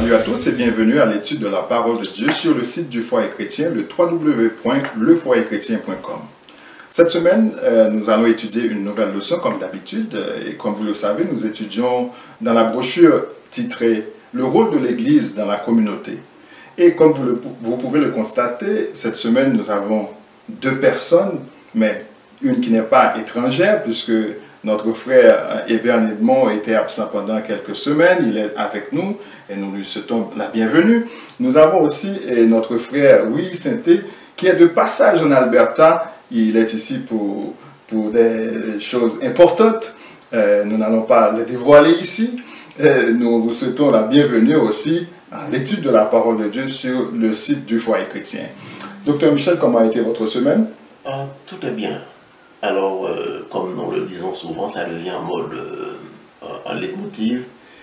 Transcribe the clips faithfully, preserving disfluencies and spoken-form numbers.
Salut à tous et bienvenue à l'étude de la parole de Dieu sur le site du Foyer Chrétien, le w w w point le foyer chrétien point com. Cette semaine, euh, nous allons étudier une nouvelle leçon comme d'habitude et comme vous le savez, nous étudions dans la brochure titrée « Le rôle de l'Église dans la communauté ». Et comme vous, le, vous pouvez le constater, cette semaine, nous avons deux personnes, mais une qui n'est pas étrangère puisque notre frère Hébert Edmond était absent pendant quelques semaines, il est avec nous et nous lui souhaitons la bienvenue. Nous avons aussi notre frère Willy Sainté qui est de passage en Alberta, il est ici pour, pour des choses importantes, euh, nous n'allons pas les dévoiler ici. Euh, nous vous souhaitons la bienvenue aussi à l'étude de la parole de Dieu sur le site du Foyer Chrétien. Docteur Michel, comment a été votre semaine? euh, Tout est bien. Alors, euh, comme nous le disons souvent, ça devient en mode euh, un leitmotiv.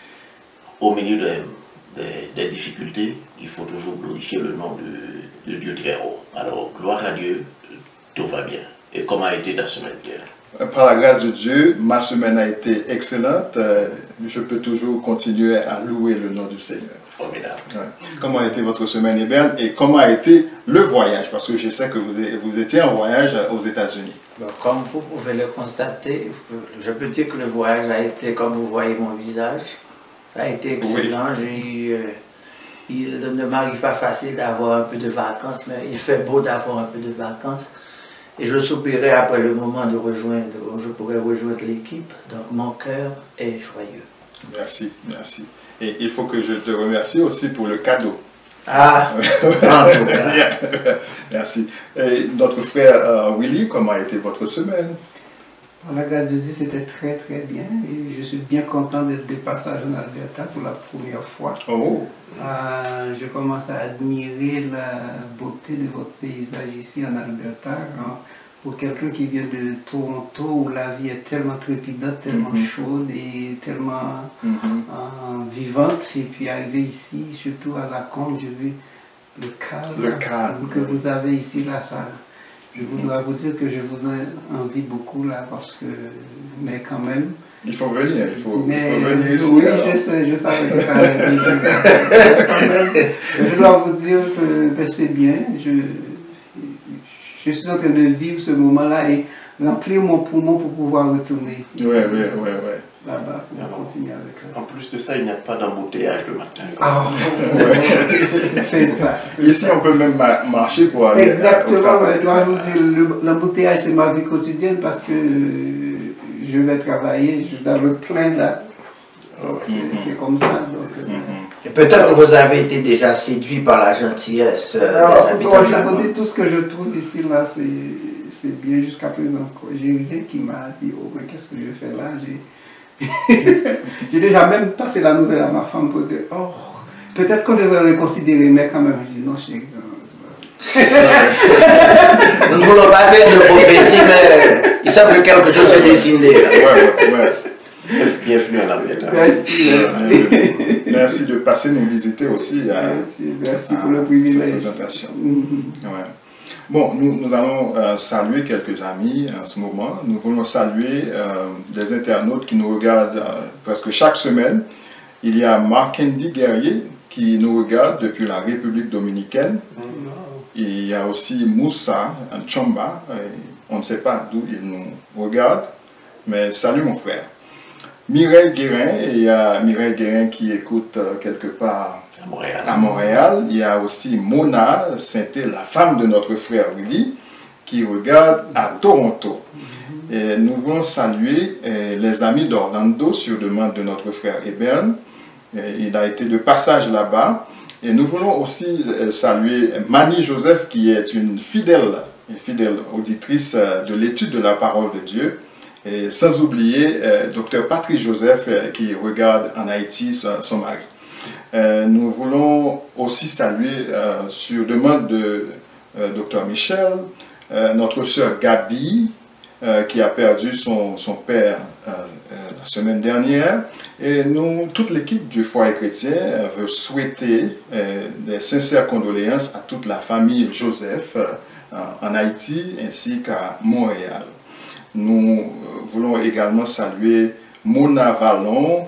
Au milieu des, des, des difficultés, il faut toujours glorifier le nom de, de Dieu très haut. Alors, gloire à Dieu, tout va bien. Et comment a été ta semaine, Pierre? Par la grâce de Dieu, ma semaine a été excellente. Euh, je peux toujours continuer à louer le nom du Seigneur. Formidable. Ouais. Comment a été votre semaine, Hébert, et comment a été le voyage? Parce que je sais que vous, vous étiez en voyage aux États-Unis. Bon, comme vous pouvez le constater, je peux dire que le voyage a été, comme vous voyez mon visage, ça a été excellent. Oui. J'ai eu, euh, il ne m'arrive pas facile d'avoir un peu de vacances, mais il fait beau d'avoir un peu de vacances. Et je soupirais après le moment de rejoindre, où je pourrais rejoindre l'équipe. Donc mon cœur est joyeux. Merci, merci. Et il faut que je te remercie aussi pour le cadeau. Ah, en tout cas. Merci. Et notre frère euh, Willy, comment a été votre semaine? Par la grâce de Dieu, c'était très très bien. Et je suis bien content d'être de passage en Alberta pour la première fois. Oh. Euh, je commence à admirer la beauté de votre paysage ici en Alberta. Hein. Pour quelqu'un qui vient de Toronto, où la vie est tellement trépidante, tellement mm-hmm. chaude et tellement mm-hmm. euh, vivante, et puis arriver ici, surtout à la Combe, j'ai vu le calme, le calme que vous avez ici, là, ça, je mm-hmm. dois vous dire que je vous envie beaucoup là, parce que, mais quand même, il faut venir, il faut, mais, il faut venir ici. Oui, alors. je sais, je savais que ça allait venir. Quand même, je dois vous dire que, que c'est bien. Je, je suis en train de vivre ce moment-là et remplir mon poumon pour pouvoir retourner. Oui, oui, oui, oui. Là-bas, pour continuer avec eux. En plus de ça, il n'y a pas d'embouteillage le matin. Ah, c'est ça. Ici, on peut même marcher pour aller. Exactement, je dois vous dire, l'embouteillage, c'est ma vie quotidienne parce que je vais travailler, je suis dans le plein là. Donc, c'est mm-hmm. comme ça. Donc, mm-hmm. Peut-être que vous avez été déjà séduit par la gentillesse euh, alors, des habitants de la je vous dis tout ce que je trouve ici, là, c'est bien jusqu'à présent. J'ai rien qui m'a dit, oh, mais qu'est-ce que je fais là? J'ai déjà même passé la nouvelle à ma femme pour dire, oh, peut-être qu'on devrait le considérer, mais quand même, je dis, non, je suis... Nous ne voulons pas faire de prophétie, mais il semble que quelque chose se dessine déjà. Ouais, ouais, ouais. Bienvenue en Alberta. Merci, merci. Merci de passer nous visiter aussi. Merci, merci à, pour le privilège. Cette présentation. Mm-hmm. Ouais. Bon, nous, nous allons euh, saluer quelques amis en ce moment. Nous voulons saluer euh, des internautes qui nous regardent euh, presque chaque semaine. Il y a Marc Andy Guerrier qui nous regarde depuis la République dominicaine. Mm-hmm. Il y a aussi Moussa Chomba. On ne sait pas d'où il nous regarde, mais salut mon frère. Mireille Guérin, il y a Mireille Guérin qui écoute euh, quelque part à Montréal. à Montréal. Il y a aussi Mona Sainté, la femme de notre frère Willy, qui regarde à Toronto. Mm-hmm. Et nous voulons saluer eh, les amis d'Orlando sur demande de notre frère Hébert. Il a été de passage là-bas. Et nous voulons aussi eh, saluer Mani Joseph, qui est une fidèle, une fidèle auditrice de l'étude de la parole de Dieu. Et sans oublier euh, docteur Patrick Joseph euh, qui regarde en Haïti son, son mari. Euh, nous voulons aussi saluer euh, sur demande de euh, docteur Michel, euh, notre sœur Gabi euh, qui a perdu son, son père euh, euh, la semaine dernière. Et nous, toute l'équipe du Foyer Chrétien euh, veut souhaiter euh, des sincères condoléances à toute la famille Joseph euh, en Haïti ainsi qu'à Montréal. Nous voulons également saluer Mona Vallon, qui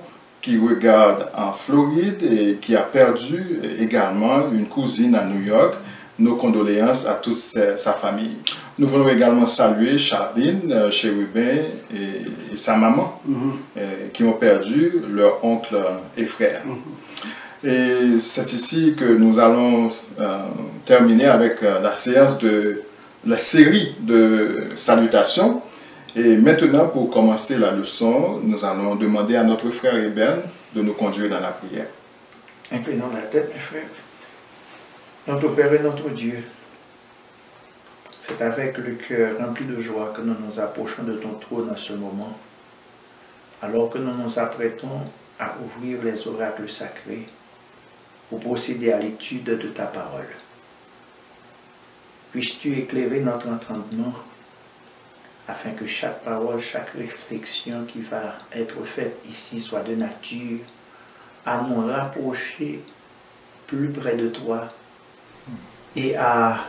qui regarde en Floride et qui a perdu également une cousine à New York. Nos condoléances à toute sa, sa famille. Nous voulons également saluer Charline, Chérubin et, et sa maman mm-hmm. euh, qui ont perdu leur oncle et frère. Mm-hmm. Et c'est ici que nous allons euh, terminer avec euh, la séance de la série de salutations. Et maintenant, pour commencer la leçon, nous allons demander à notre frère Eben de nous conduire dans la prière. Inclinons la tête, mes frères. Notre Père et notre Dieu, c'est avec le cœur rempli de joie que nous nous approchons de ton trône en ce moment, alors que nous nous apprêtons à ouvrir les oracles sacrés pour procéder à l'étude de ta parole. Puisses-tu éclairer notre entendement afin que chaque parole, chaque réflexion qui va être faite ici soit de nature à nous rapprocher plus près de toi et à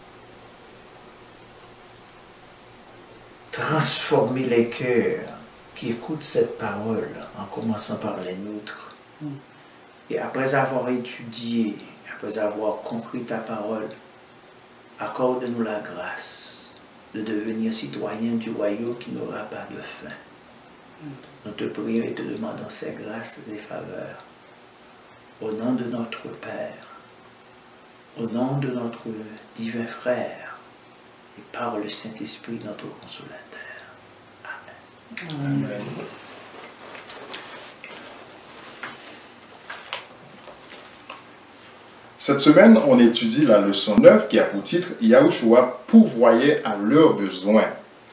transformer les cœurs qui écoutent cette parole en commençant par les nôtres. Et après avoir étudié, après avoir compris ta parole, accorde-nous la grâce de devenir citoyens du royaume qui n'aura pas de fin. Nous te prions et te demandons ces grâces et faveurs. Au nom de notre Père, au nom de notre divin frère, et par le Saint-Esprit, notre consolateur. Amen. Amen. Cette semaine, on étudie la leçon neuf qui a pour titre « Yahushua pourvoyait à leurs besoins ».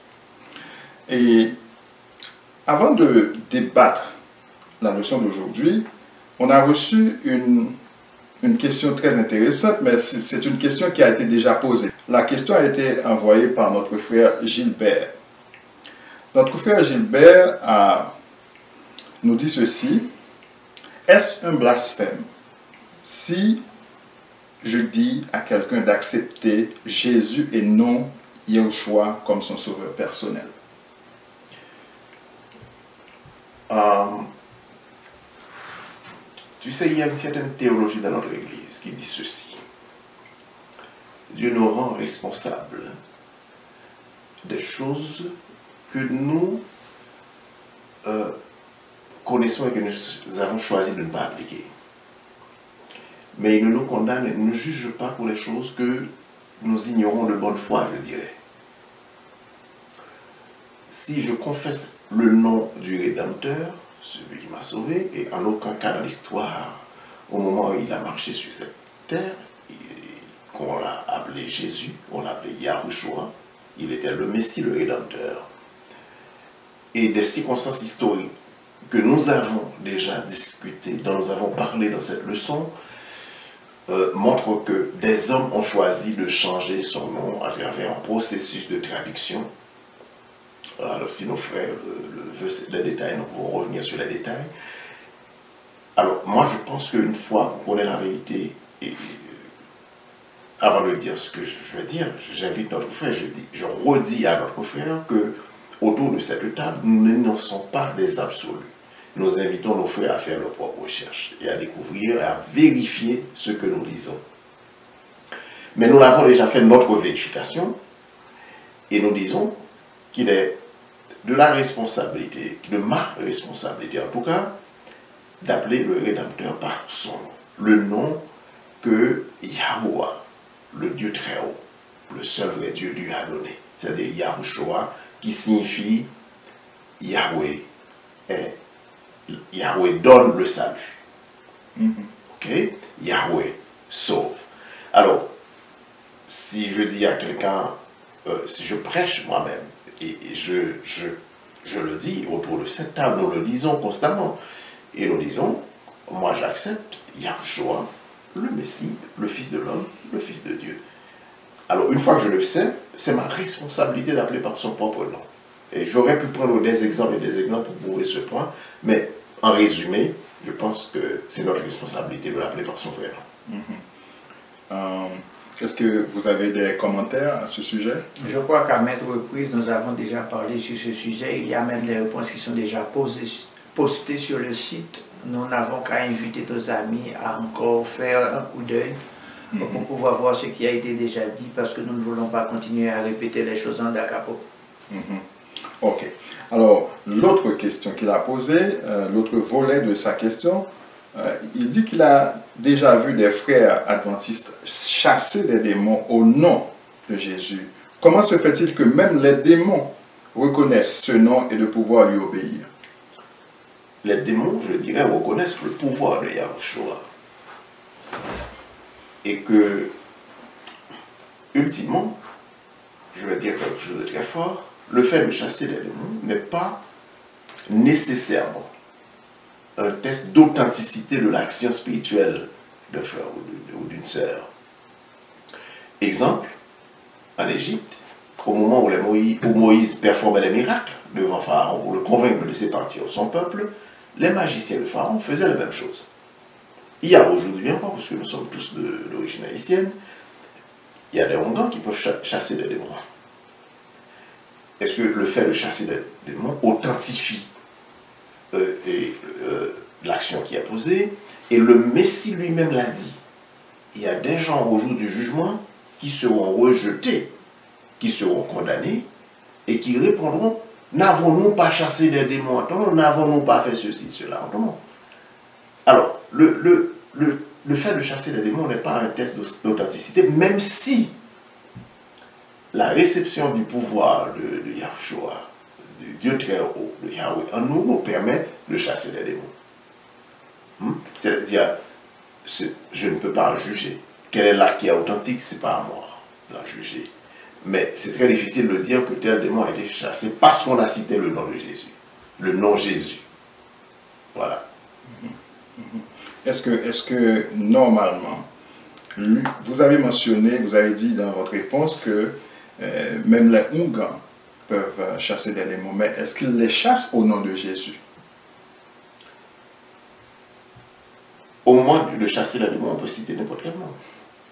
Et avant de débattre la leçon d'aujourd'hui, on a reçu une, une question très intéressante, mais c'est une question qui a été déjà posée. La question a été envoyée par notre frère Gilbert. Notre frère Gilbert a, nous dit ceci: « Est-ce un blasphème si je dis à quelqu'un d'accepter Jésus et non Yahushua comme son sauveur personnel? » Um, tu sais, il y a une certaine théologie dans notre Église qui dit ceci. Dieu nous rend responsables des choses que nous euh, connaissons et que nous avons choisi de ne pas appliquer. Mais il ne nous condamne et ne nous juge pas pour les choses que nous ignorons de bonne foi, je dirais. Si je confesse le nom du Rédempteur, celui qui m'a sauvé, et en aucun cas dans l'histoire, au moment où il a marché sur cette terre, qu'on l'a appelé Jésus, on l'a appelé Yahushua, il était le Messie, le Rédempteur. Et des circonstances historiques que nous avons déjà discutées, dont nous avons parlé dans cette leçon, euh, montrent que des hommes ont choisi de changer son nom à travers un processus de traduction. Alors si nos frères le, veulent les détails, nous pourrons revenir sur les détails. Alors moi je pense qu'une fois qu'on connaît la vérité, et avant de dire ce que je vais dire, j'invite notre frère, je, dis, je redis à notre frère que autour de cette table, nous n'énonçons pas des absolus. Nous invitons nos frères à faire leurs propres recherches et à découvrir et à vérifier ce que nous lisons. Mais nous l'avons déjà fait notre vérification et nous disons qu'il est de la responsabilité, de ma responsabilité en tout cas, d'appeler le Rédempteur par son nom. Le nom que Yahweh, le Dieu très haut, le seul vrai Dieu, lui a donné. C'est-à-dire Yahushua, qui signifie Yahweh est, Yahweh donne le salut. Mm-hmm. Ok? Yahweh sauve. Alors, si je dis à quelqu'un, euh, si je prêche moi-même, et, et je, je, je le dis autour de cette table, nous le disons constamment, et nous disons, moi j'accepte Yahushua, le Messie, le Fils de l'homme, le Fils de Dieu. Alors, une fois que je le sais, c'est ma responsabilité d'appeler par son propre nom. Et j'aurais pu prendre des exemples et des exemples pour prouver ce point, mais en résumé, je pense que c'est notre responsabilité de l'appeler par son vrai nom. Mm-hmm. um, Est-ce que vous avez des commentaires à ce sujet? Je crois qu'à maintes reprises, nous avons déjà parlé sur ce sujet. Il y a même des réponses qui sont déjà posées, postées sur le site nous n'avons qu'à inviter nos amis à encore faire un coup d'œil pour mm-hmm. pouvoir voir ce qui a été déjà dit, parce que nous ne voulons pas continuer à répéter les choses en da capo. Mm-hmm. Ok. Alors, l'autre question qu'il a posée, euh, l'autre volet de sa question, euh, il dit qu'il a déjà vu des frères adventistes chasser des démons au nom de Jésus. Comment se fait-il que même les démons reconnaissent ce nom et le pouvoir lui obéir? Les démons, je dirais, reconnaissent le pouvoir de Yahushua. Et que, ultimement, je vais dire quelque chose de très fort, le fait de chasser les démons n'est pas nécessairement un test d'authenticité de l'action spirituelle d'un frère ou d'une sœur. Exemple, en Égypte, au moment où, les Moïse, où Moïse performait les miracles devant Pharaon pour le convaincre de laisser partir son peuple, les magiciens de Pharaon faisaient la même chose. Il y a aujourd'hui encore, parce que nous sommes tous d'origine haïtienne, il y a des Hongans qui peuvent chasser des démons. Est-ce que le fait de chasser des démons authentifie euh, euh, l'action qui est posée? Et le Messie lui-même l'a dit. Il y a des gens au jour du jugement qui seront rejetés, qui seront condamnés et qui répondront: n'avons-nous pas chassé des démons en ton nom? N'avons-nous pas fait ceci, cela en ton nom? Alors, le, le, le, le fait de chasser les démons n'est pas un test d'authenticité, même si la réception du pouvoir de, de Yahushua, du Dieu très haut, de Yahweh, en nous, nous permet de chasser les démons. Hmm? C'est-à-dire, je ne peux pas en juger. Quel est l'acte qui est authentique? Ce n'est pas à moi d'en juger. Mais c'est très difficile de dire que tel démon a été chassé parce qu'on a cité le nom de Jésus. Le nom Jésus. Voilà. Est-ce que, est-ce que normalement, lui, vous avez mentionné, vous avez dit dans votre réponse que euh, même les Hongans peuvent chasser des démons, mais est-ce qu'ils les chassent au nom de Jésus? Au moment de chasser les démons, on peut citer n'importe quel nom.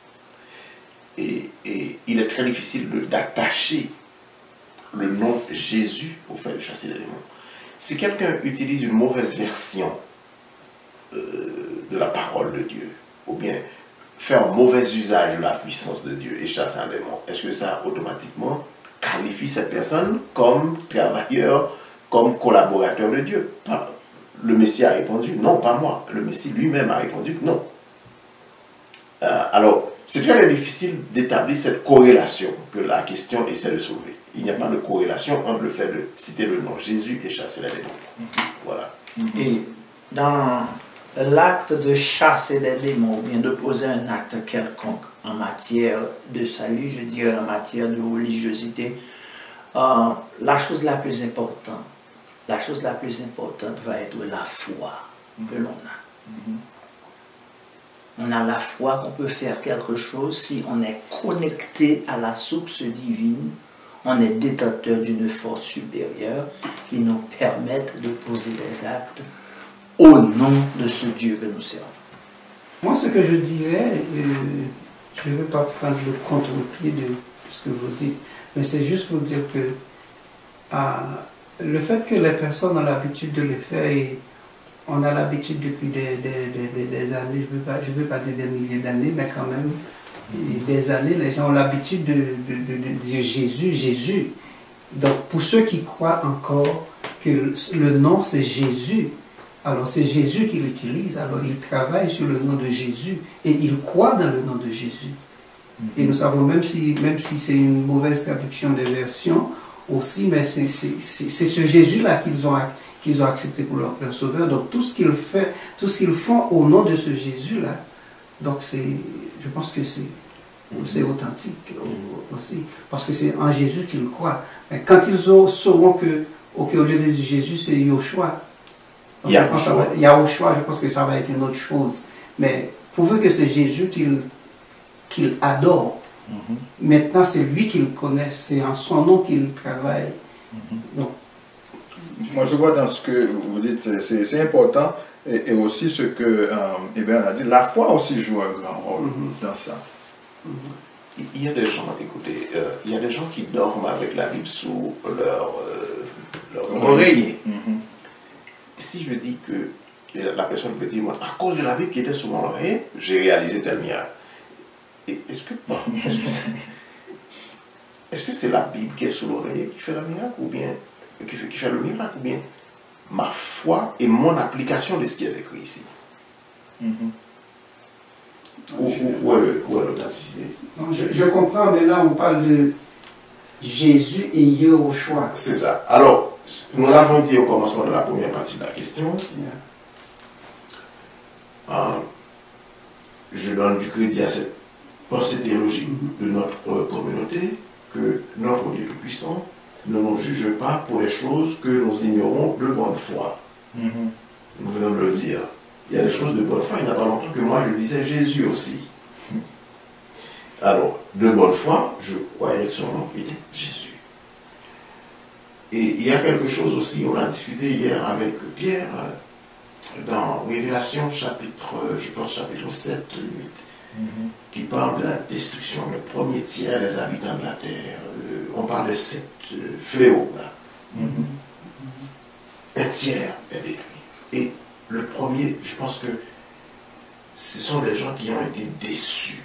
Et, et il est très difficile d'attacher le nom Jésus au fait de chasser les démons. Si quelqu'un utilise une mauvaise version euh, de la parole de Dieu, ou bien fait un mauvais usage de la puissance de Dieu et chasse un démon, est-ce que ça automatiquement qualifie cette personne comme travailleur, comme collaborateur de Dieu? Pas. Le Messie a répondu non, pas moi. Le Messie lui-même a répondu non. Euh, alors, c'est très difficile d'établir cette corrélation que la question essaie de soulever. Il n'y a pas de corrélation entre le fait de citer le nom Jésus et chasser les démons. Mm-hmm. Voilà. Mm-hmm. Et dans l'acte de chasser les démons, ou bien de poser un acte quelconque en matière de salut, je dirais en matière de religiosité, euh, la chose la plus importante, la chose la plus importante va être la foi que l'on a. Mm-hmm. On a la foi qu'on peut faire quelque chose si on est connecté à la source divine, on est détenteur d'une force supérieure qui nous permette de poser des actes au nom de ce Dieu que nous servons. Moi, ce que je dirais, euh, je ne veux pas prendre le contre-pied de ce que vous dites, mais c'est juste pour dire que euh, le fait que les personnes ont l'habitude de le faire, et on a l'habitude depuis des, des, des, des années, je ne veux pas, je veux pas dire des milliers d'années, mais quand même, des années, les gens ont l'habitude de, de, de, de dire Jésus, Jésus. Donc, pour ceux qui croient encore que le nom c'est Jésus, alors c'est Jésus qu'il utilise, alors il travaille sur le nom de Jésus et il croit dans le nom de Jésus. Et nous savons, même si, même si c'est une mauvaise traduction de version aussi, mais c'est ce Jésus-là qu'ils ont, qu'ils ont accepté pour leur, leur sauveur. Donc tout ce qu'ils font, tout ce qu'ils font au nom de ce Jésus-là, donc c'est, je pense que c'est c'est authentique aussi, parce que c'est en Jésus qu'ils croient. Mais quand ils sauront que, okay, au lieu de Jésus, c'est Yoshua, Yahushua. Yahushua, je pense que ça va être une autre chose. Mais pourvu que c'est Jésus qu'ils qu'il adorent, mm-hmm. maintenant c'est lui qu'ils connaissent, c'est en son nom qu'ils travaillent. Mm-hmm. Donc, moi je vois dans ce que vous dites, c'est important, et, et aussi ce que euh, Hébert a dit, la foi aussi joue un grand rôle mm-hmm. dans ça. Mm-hmm. Il y a des gens, écoutez, euh, il y a des gens qui dorment avec la Bible sous leur, euh, leur oreiller. Mm-hmm. Si je dis que Et la personne peut dire, moi, à cause de la Bible qui était sur mon oreiller, j'ai réalisé tel miracle. Et est-ce que est-ce que c'est est-ce que c'est la Bible qui est sur l'oreiller qui fait le miracle ou bien qui fait, qui fait le miracle ou bien ma foi et mon application de ce qui est écrit ici? Mm-hmm. Où, où, où est l'authenticité? je, je comprends, mais là on parle de Jésus et Yehoshua. C'est ça. Alors, nous l'avons dit au commencement de la première partie de la question. Yeah. Euh, je donne du crédit à cette pensée théologique mm-hmm. de notre communauté, que notre Dieu Tout-Puissant ne nous juge pas pour les choses que nous ignorons de bonne foi. Mm-hmm. Nous venons de le dire. Il y a des choses de bonne foi, il n'y a pas longtemps que moi je disais Jésus aussi. Alors, de bonne foi, je croyais que son nom était Jésus. Et il y a quelque chose aussi, on a discuté hier avec Pierre, dans Révélation chapitre, je pense chapitre sept, huit, mm-hmm. qui parle de la destruction, le premier tiers des habitants de la terre. On parle de sept fléaux là. Mm-hmm. Un tiers est détruit. Et le premier, je pense que ce sont des gens qui ont été déçus.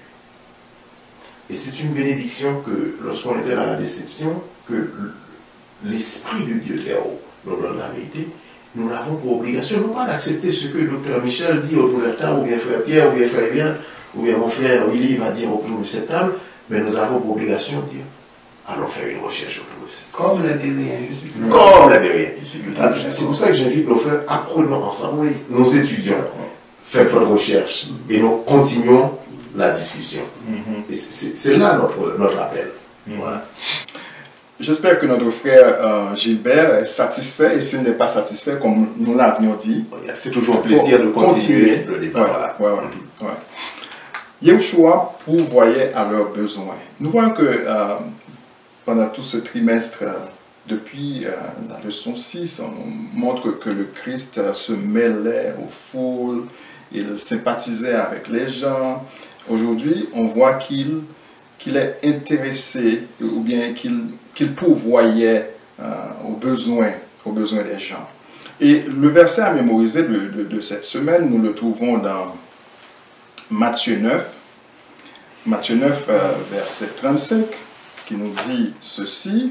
Et c'est une bénédiction que, lorsqu'on était dans la déception, que l'Esprit de Dieu très haut nous donne la vérité. Nous n'avons pour obligation non pas d'accepter ce que le docteur Michel dit autour de la table, ou bien frère Pierre, ou bien frère Bien, ou bien mon frère Willy va dire autour de cette table, mais nous avons pour obligation de dire, allons faire une recherche autour de cette table. Comme la Bérien, je suis plus. Comme la Bérien. C'est pour ça que j'invite nos frères, apprenons ensemble. Oui. Nous étudions, faites votre recherche, et nous continuons la discussion. Mm-hmm. Et c'est là notre, notre appel. Mm-hmm. Voilà. J'espère que notre frère euh, Gilbert est satisfait, et s'il n'est pas satisfait, comme nous l'avions dit, c'est toujours un plaisir de continuer, continuer le débat. Ouais, voilà. ouais, ouais, mm-hmm. ouais. Yehoshua pourvoyait à leurs besoins. Nous voyons que euh, pendant tout ce trimestre, euh, depuis euh, la leçon six, on montre que le Christ euh, se mêlait aux foules, il sympathisait avec les gens. Aujourd'hui, on voit qu'il qu'il est intéressé, ou bien qu'il qu'il pourvoyait euh, aux besoins, aux besoins des gens. Et le verset à mémoriser de, de, de cette semaine, nous le trouvons dans Matthieu neuf, Matthieu neuf, euh, verset trente-cinq, qui nous dit ceci.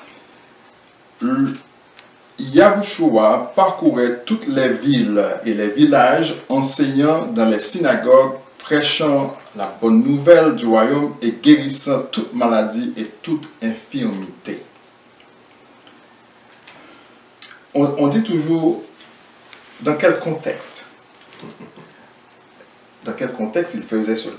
Yahushua parcourait toutes les villes et les villages, enseignant dans les synagogues, prêchant la bonne nouvelle du royaume et guérissant toute maladie et toute infirmité. On, on dit toujours, dans quel contexte? Dans quel contexte il faisait cela?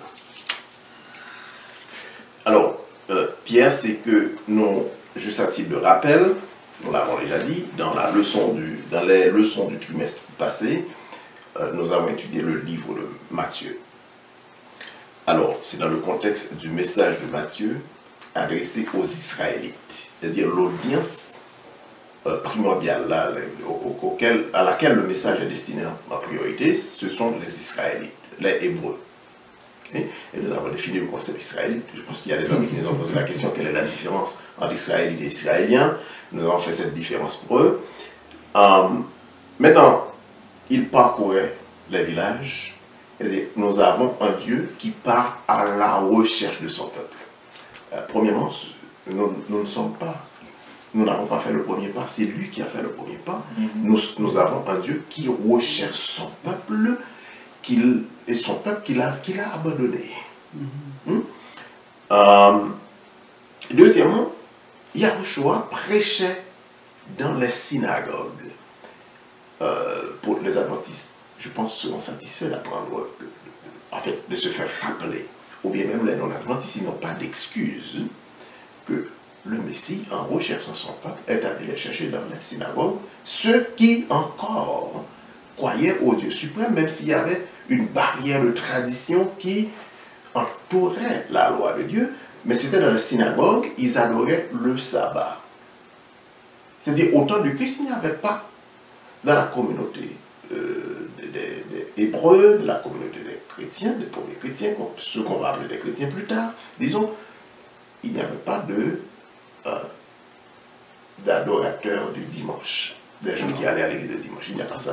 Alors, euh, Pierre, c'est que nous, juste à titre de rappel, nous l'avons déjà dit, dans, la leçon du, dans les leçons du trimestre passé, euh, nous avons étudié le livre de Matthieu. Alors, c'est dans le contexte du message de Matthieu adressé aux Israélites, c'est-à-dire l'audience euh, primordiale là, au, auquel, à laquelle le message est destiné en priorité, ce sont les Israélites, les Hébreux. Okay? Et nous avons défini le concept israélite. Je pense qu'il y a des amis qui nous ont posé la question quelle est la différence entre Israélites et Israéliens. Nous avons fait cette différence pour eux. Euh, maintenant, ils parcouraient les villages. C'est-à-dire, nous avons un Dieu qui part à la recherche de son peuple. Euh, premièrement, nous, nous ne sommes pas, nous n'avons pas fait le premier pas, c'est lui qui a fait le premier pas. Mm-hmm. nous, nous avons un Dieu qui recherche son peuple, qu'il, et son peuple qu'il a, qu'il a abandonné. Mm-hmm. mm? euh, deuxièmement, Yahushua prêchait dans les synagogues. Euh, pour les adventistes, je pense, seront satisfaits d'apprendre, en fait, de se faire rappeler, ou bien même les non-adventistes, ils n'ont pas d'excuse que le Messie, en recherchant son peuple, est allé les chercher dans les synagogues, ceux qui encore croyaient au Dieu suprême, même s'il y avait une barrière de tradition qui entourait la loi de Dieu, mais c'était dans les synagogues, ils adoraient le sabbat. C'est-à-dire, au temps de Christ, il n'y avait pas dans la communauté euh, des, des, des Hébreux, de la communauté des chrétiens, des premiers chrétiens, ceux qu'on va appeler des chrétiens plus tard, disons, il n'y avait pas de euh, d'adorateurs du dimanche, des gens qui allaient à l'église le dimanche, il n'y a pas ça.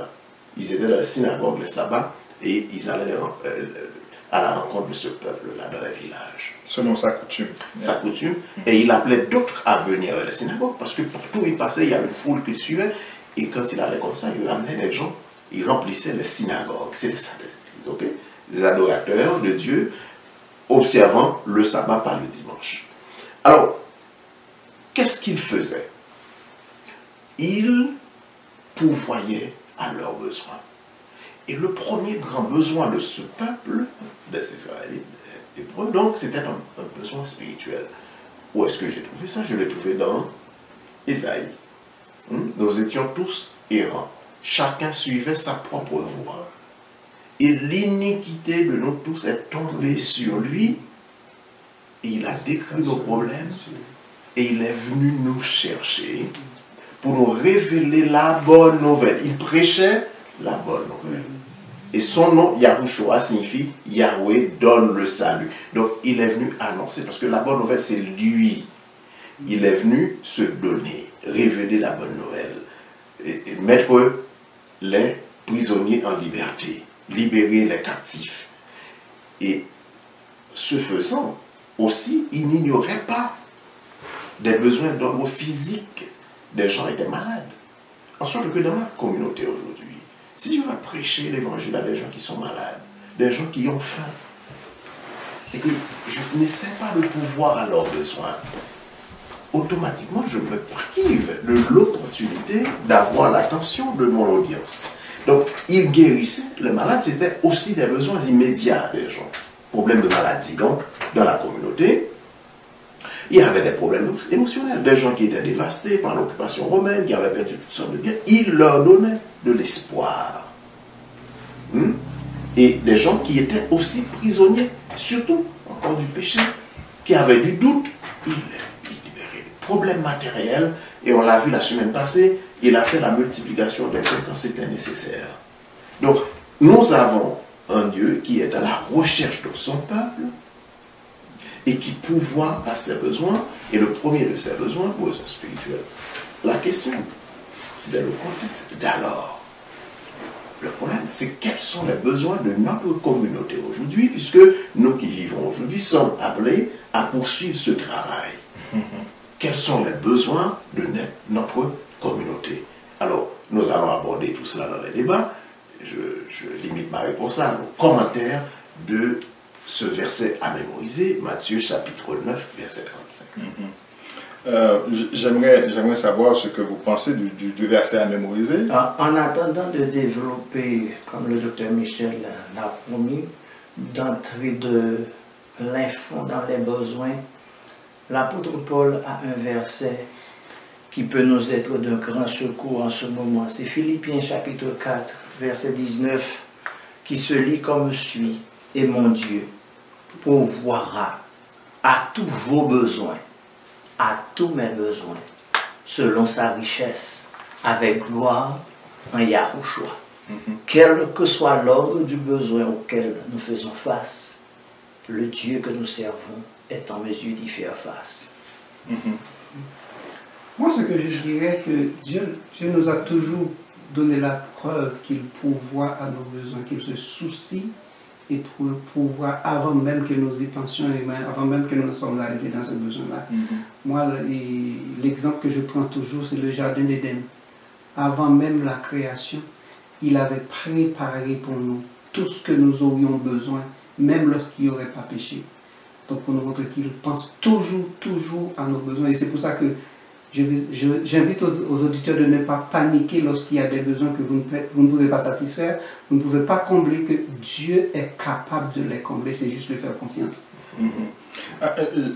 Ils étaient dans la synagogue le sabbat et ils allaient à la rencontre de ce peuple-là dans les villages. Selon sa coutume. Sa coutume. Et il appelait d'autres à venir à la synagogue parce que partout où il passait, il y avait une foule qui le suivait. Et quand il allait comme ça, il ramenait les gens, il remplissait les synagogues. C'était ça les églises, ok? Des adorateurs de Dieu observant le sabbat par le dimanche. Alors, qu'est-ce qu'il faisait? Il pourvoyait à leurs besoins. Et le premier grand besoin de ce peuple, des Israélites, des Hébreux, donc, c'était un, un besoin spirituel. Où est-ce que j'ai trouvé ça? Je l'ai trouvé dans Ésaïe. Hmm? Nous étions tous errants. Chacun suivait sa propre voie. Et l'iniquité de nous tous est tombée sur lui. Et il a décrit nos problèmes. Et il est venu nous chercher pour nous révéler la bonne nouvelle. Il prêchait la bonne nouvelle. Et son nom, Yahushua, signifie Yahweh donne le salut. Donc il est venu annoncer, parce que la bonne nouvelle, c'est lui. Il est venu se donner, révéler la bonne nouvelle, et, et mettre les prisonniers en liberté, libérer les captifs. Et ce faisant, aussi, il n'ignorait pas des besoins d'ordre physique. Des gens étaient malades. En sorte que dans ma communauté aujourd'hui, si je vais prêcher l'évangile à des gens qui sont malades, des gens qui ont faim, et que je n'essaie pas de pouvoir à leurs besoins, automatiquement je me prive de l'opportunité d'avoir l'attention de mon audience. Donc, il guérissait. Les malades, c'était aussi des besoins immédiats des gens. Problèmes de maladie, donc, dans la communauté. Il y avait des problèmes émotionnels, des gens qui étaient dévastés par l'occupation romaine, qui avaient perdu toutes sortes de biens. Il leur donnait de l'espoir. Hmm? Et des gens qui étaient aussi prisonniers, surtout encore du péché, qui avaient du doute, il les libérait. Problèmes matériels, et on l'a vu la semaine passée, il a fait la multiplication des biens quand c'était nécessaire. Donc, nous avons un Dieu qui est à la recherche de son peuple, et qui pourvoit à ses besoins, et le premier de ses besoins, besoin spirituel. La question, c'est dans le contexte d'alors. Le problème, c'est quels sont les besoins de notre communauté aujourd'hui, puisque nous qui vivons aujourd'hui sommes appelés à poursuivre ce travail. Quels sont les besoins de notre communauté? Alors, nous allons aborder tout cela dans les débats. Je, je limite ma réponse à nos commentaires de ce verset à mémoriser, Matthieu chapitre neuf, verset trente-cinq. Mm-hmm. euh, J'aimerais j'aimerais savoir ce que vous pensez du, du, du verset à mémoriser. En, en attendant de développer, comme le docteur Michel l'a promis, d'entrer de l'info dans les besoins, l'apôtre Paul a un verset qui peut nous être d'un grand secours en ce moment. C'est Philippiens chapitre quatre, verset dix-neuf, qui se lit comme suit. Et mon Dieu pourvoira à tous vos besoins, à tous mes besoins, selon sa richesse, avec gloire en Yahushua. Mm-hmm. Quel que soit l'ordre du besoin auquel nous faisons face, le Dieu que nous servons est en mesure d'y faire face. Mm-hmm. Moi, ce que je dirais, que Dieu, Dieu nous a toujours donné la preuve qu'il pourvoit à nos besoins, qu'il se soucie et pour pouvoir, avant même que nous y pensions, avant même que nous sommes arrivés dans ce besoin-là. Mm-hmm. Moi, l'exemple que je prends toujours, c'est le jardin d'Éden. Avant même la création, il avait préparé pour nous tout ce que nous aurions besoin, même lorsqu'il n'y aurait pas péché. Donc, pour nous montrer qu'il pense toujours, toujours à nos besoins. Et c'est pour ça que j'invite aux, aux auditeurs de ne pas paniquer lorsqu'il y a des besoins que vous ne, vous ne pouvez pas satisfaire, vous ne pouvez pas combler, que Dieu est capable de les combler, c'est juste lui faire confiance. Mm-hmm. à,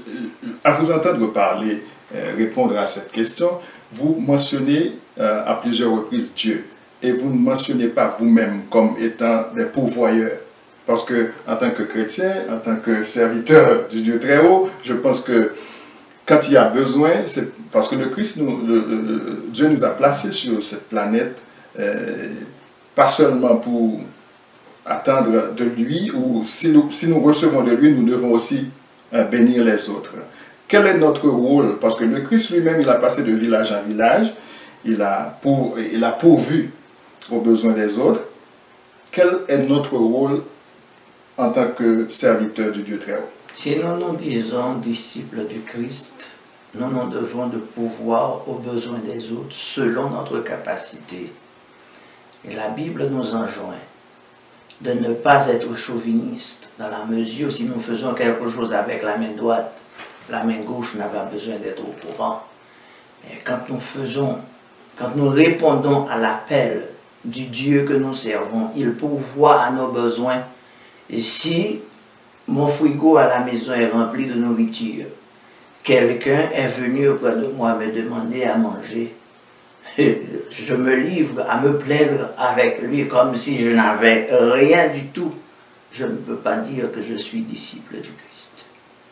à vous entendre parler, euh, répondre à cette question, vous mentionnez euh, à plusieurs reprises Dieu, et vous ne mentionnez pas vous-même comme étant des pourvoyeurs. Parce que, en tant que chrétien, en tant que serviteur du Dieu très haut, je pense que quand il y a besoin, c'est parce que le Christ, nous, le, le, Dieu nous a placés sur cette planète, euh, pas seulement pour attendre de lui, ou si nous, si nous recevons de lui, nous devons aussi euh, bénir les autres. Quel est notre rôle? Parce que le Christ lui-même, il a passé de village en village, il a, pour, il a pourvu aux besoins des autres, quel est notre rôle en tant que serviteur du Dieu très haut? Si nous nous disons disciples du Christ, nous nous devons de pouvoir aux besoins des autres selon notre capacité. Et la Bible nous enjoint de ne pas être chauviniste, dans la mesure où si nous faisons quelque chose avec la main droite, la main gauche n'a pas besoin d'être au courant. Et quand nous faisons, quand nous répondons à l'appel du Dieu que nous servons, il pourvoit à nos besoins. Et si mon frigo à la maison est rempli de nourriture, quelqu'un est venu auprès de moi me demander à manger, je me livre à me plaindre avec lui comme si je n'avais rien du tout. Je ne peux pas dire que je suis disciple du Christ.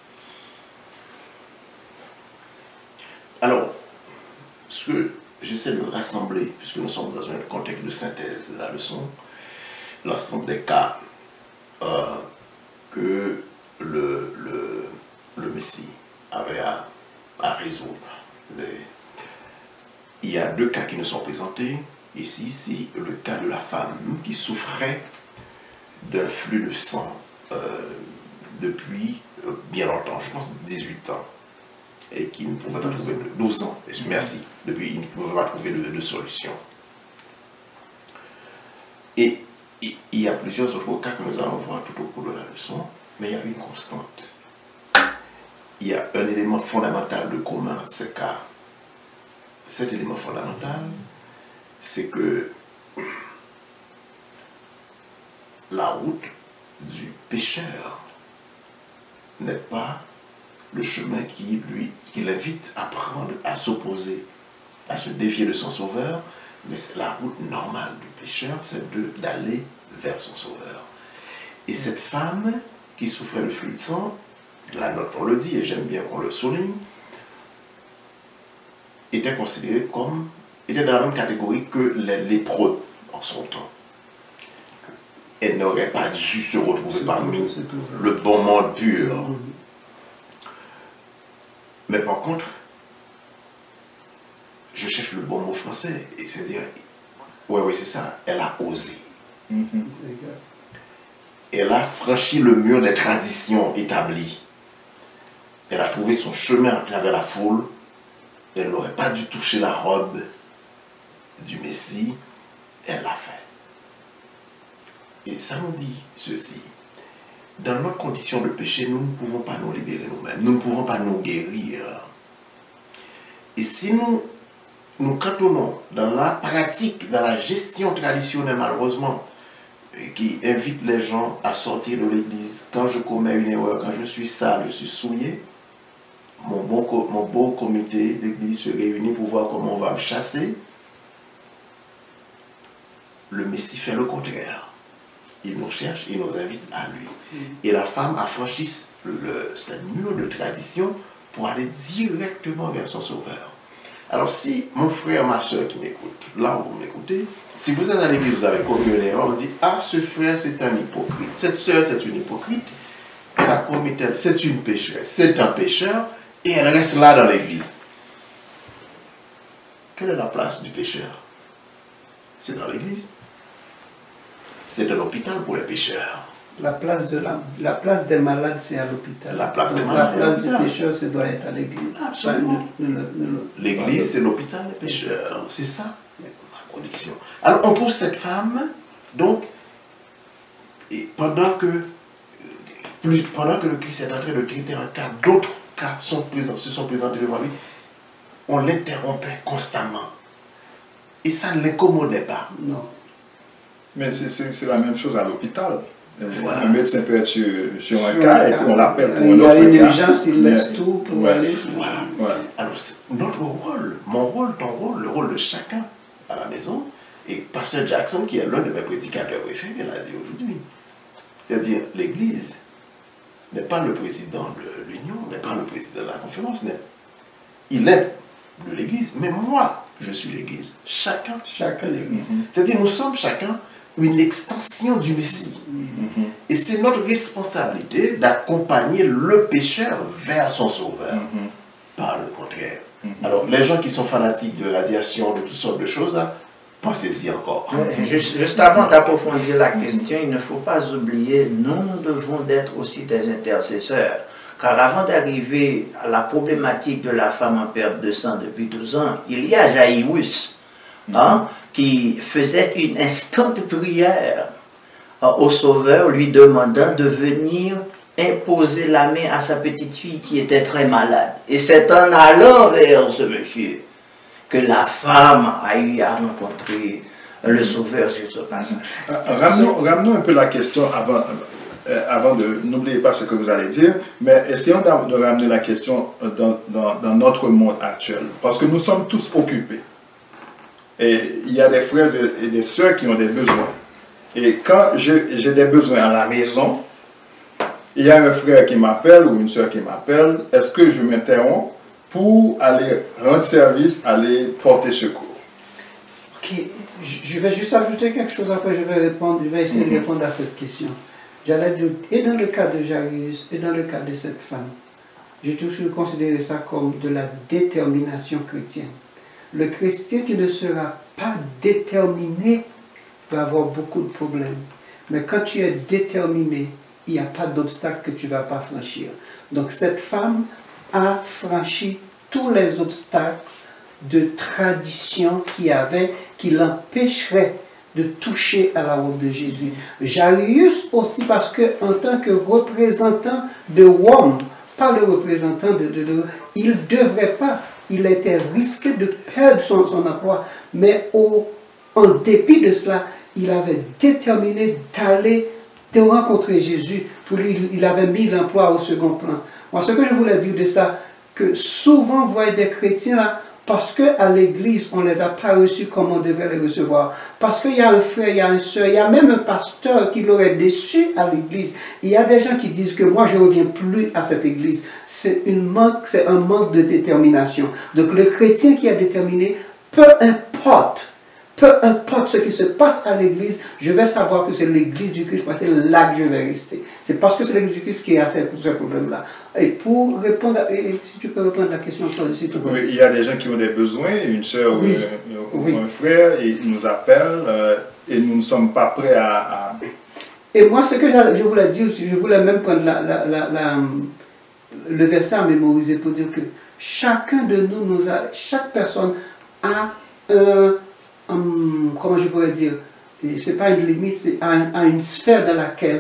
Alors, ce que j'essaie de rassembler, puisque nous sommes dans un contexte de synthèse de la leçon, l'ensemble des cas euh, que le, le, le Messie avait à, à résoudre. Les, Il y a deux cas qui nous sont présentés. Ici, c'est le cas de la femme qui souffrait d'un flux de sang euh, depuis euh, bien longtemps, je pense dix-huit ans, et qui ne pouvait pas trouver de douze ans, merci, depuis il ne pouvait pas trouver de, de solution. Et il y a plusieurs autres cas que nous allons voir tout au cours de la leçon, mais il y a une constante. Il y a un élément fondamental de commun dans ces cas. Cet élément fondamental, c'est que la route du pécheur n'est pas le chemin qui lui, qui l'invite à prendre, à s'opposer, à se défier de son sauveur, mais la route normale du pécheur, c'est d'aller vers son sauveur. Et cette femme qui souffrait de flux de sang, la note on le dit, et j'aime bien qu'on le souligne, était considérée comme, était dans la même catégorie que les lépreux en son temps. Elle n'aurait pas dû se retrouver parmi le bon monde pur. Mais par contre, je cherche le bon mot français, et c'est-à-dire, oui, oui, c'est ça, elle a osé. Mm-hmm. Elle a franchi le mur des traditions établies. Elle a trouvé son chemin à travers la foule. Elle n'aurait pas dû toucher la robe du Messie. Elle l'a fait. Et ça nous dit ceci. Dans notre condition de péché, nous ne pouvons pas nous libérer nous-mêmes. Nous ne pouvons pas nous guérir. Et si nous nous cantonnons dans la pratique, dans la gestion traditionnelle, malheureusement, qui invite les gens à sortir de l'église, quand je commets une erreur, quand je suis sale, je suis souillé, mon beau, mon beau comité d'église se réunit pour voir comment on va me chasser. Le Messie fait le contraire. Il nous cherche, il nous invite à lui. Et la femme a franchi le, ce mur de tradition pour aller directement vers son sauveur. Alors si mon frère, ma soeur qui m'écoute, là où vous m'écoutez, si vous êtes à l'église, vous avez commis une erreur, on dit, ah, ce frère c'est un hypocrite, cette soeur c'est une hypocrite, elle a commis tel, c'est une pécheresse, c'est un pécheur, et elle reste là dans l'église. Quelle est la place du pécheur? C'est dans l'église. C'est un hôpital pour les pécheurs. La place, de la, la place des malades, c'est à l'hôpital. La place des malades, la place du pécheur, ça doit être à l'église. Absolument. L'église, c'est l'hôpital des pécheurs. C'est ça, la condition. Alors, on trouve cette femme, donc, et pendant que, plus, pendant que le Christ est en train de traiter un cas, d'autres cas sont présents, se sont présentés devant lui, on l'interrompait constamment. Et ça ne l'incommodait pas. Non. Mais c'est la même chose à l'hôpital. Voilà. Un médecin peut être sur, sur un cas et puis on l'appelle pour un autre cas. Il y a une urgence, il laisse tout pour ouais. aller. Voilà. Ouais. Alors, notre rôle, mon rôle, ton rôle, le rôle de chacun à la maison, et Pasteur Jackson, qui est l'un de mes prédicateurs préférés, l'a dit aujourd'hui. C'est-à-dire, l'Église n'est pas le président de l'Union, n'est pas le président de la conférence, il est de l'Église, mais moi, je suis l'Église. Chacun, chacun l'Église. Mm-hmm. C'est-à-dire, nous sommes chacun une extension du Messie. Mm-hmm. Et c'est notre responsabilité d'accompagner le pécheur vers son sauveur. Mm-hmm. Pas le contraire. Mm-hmm. Alors, les gens qui sont fanatiques de radiation, de toutes sortes de choses, hein, pensez-y encore. Juste, juste avant d'approfondir la question, il ne faut pas oublier, nous, nous devons être aussi des intercesseurs. Car avant d'arriver à la problématique de la femme en perte de sang depuis douze ans, il y a Jaïrus, hein, qui faisait une instante prière euh, au Sauveur, lui demandant de venir imposer la main à sa petite fille qui était très malade. Et c'est en allant vers ce monsieur que la femme a eu à rencontrer le Sauveur sur ce passage. Euh, ramenons, ramenons un peu la question avant, euh, avant de... N'oubliez pas ce que vous allez dire, mais essayons de ramener la question dans, dans, dans notre monde actuel. Parce que nous sommes tous occupés. Et il y a des frères et des sœurs qui ont des besoins. Et quand j'ai des besoins à la maison, il y a un frère qui m'appelle ou une sœur qui m'appelle, est-ce que je m'interromps pour aller rendre service, aller porter secours? Ok, je vais juste ajouter quelque chose, après je vais répondre, je vais essayer mm-hmm. de répondre à cette question. J'allais dire, et dans le cas de Jairus, et dans le cas de cette femme, j'ai toujours considéré ça comme de la détermination chrétienne. Le chrétien qui ne sera pas déterminé va avoir beaucoup de problèmes. Mais quand tu es déterminé, il n'y a pas d'obstacle que tu ne vas pas franchir. Donc cette femme a franchi tous les obstacles de tradition qu'il y avait, qui l'empêcheraient de toucher à la robe de Jésus. Jairus aussi parce que en tant que représentant de Rome, pas le représentant de, de, de il ne devrait pas, il était risqué de perdre son, son emploi, mais au, en dépit de cela, il avait déterminé d'aller de rencontrer Jésus. Pour lui, il avait mis l'emploi au second plan. Moi, ce que je voulais dire de ça, que souvent, vous voyez des chrétiens là, parce qu'à l'église, on ne les a pas reçus comme on devrait les recevoir. Parce qu'il y a un frère, il y a une soeur, il y a même un pasteur qui l'aurait déçu à l'église. Il y a des gens qui disent que moi, je ne reviens plus à cette église. C'est un manque de détermination. Donc, le chrétien qui est déterminé, peu importe, peu importe ce qui se passe à l'église, je vais savoir que c'est l'église du Christ, parce que c'est là que je vais rester. C'est parce que c'est l'église du Christ qui a ce, ce problème-là. Et pour répondre, à, et si tu peux répondre à la question, si tu peux. Oui, il y a des gens qui ont des besoins, une soeur oui. ou, ou oui. un frère, et ils nous appellent, euh, et nous ne sommes pas prêts à... à... Et moi, ce que je voulais dire, je voulais même prendre la, la, la, la, le verset à mémoriser pour dire que chacun de nous, nous a, chaque personne a un... Hum, comment je pourrais dire, ce n'est pas une limite, c'est à une sphère dans laquelle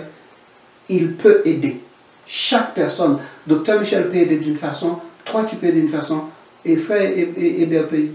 il peut aider. Chaque personne, docteur Michel peut aider d'une façon, toi tu peux aider d'une façon, et frère Hébert peut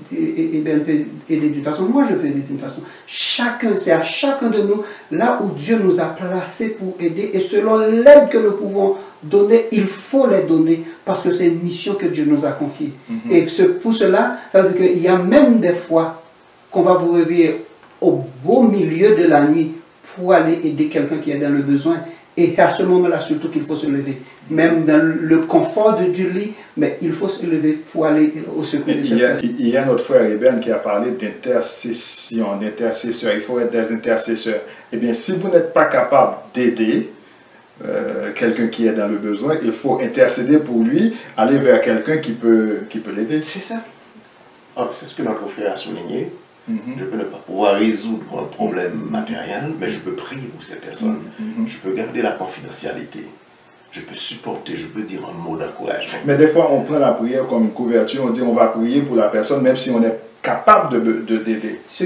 aider d'une façon, moi je peux aider d'une façon. Chacun, c'est à chacun de nous, là où Dieu nous a placés pour aider, et selon l'aide que nous pouvons donner, il faut les donner, parce que c'est une mission que Dieu nous a confiée. Mm-hmm. Et ce, pour cela, ça veut dire qu'il y a même des fois qu'on va vous réveiller au beau milieu de la nuit pour aller aider quelqu'un qui est dans le besoin. Et à ce moment-là, surtout qu'il faut se lever. Même dans le confort du lit, mais il faut se lever pour aller au secours de cette personne. Il y a notre frère Eben qui a parlé d'intercession, d'intercesseur. Il faut être des intercesseurs. Eh bien, si vous n'êtes pas capable d'aider euh, quelqu'un qui est dans le besoin, il faut intercéder pour lui, aller vers quelqu'un qui peut, qui peut l'aider. C'est ça. Oh, c'est ce que notre frère a souligné. Mm-hmm. Je peux ne pas pouvoir résoudre un problème matériel, mais je peux prier pour cette personne. Mm-hmm. Je peux garder la confidentialité. Je peux supporter, je peux dire un mot d'encouragement. Mais des fois, on prend la prière comme une couverture. On dit on va prier pour la personne, même si on est capable de d'aider. Euh,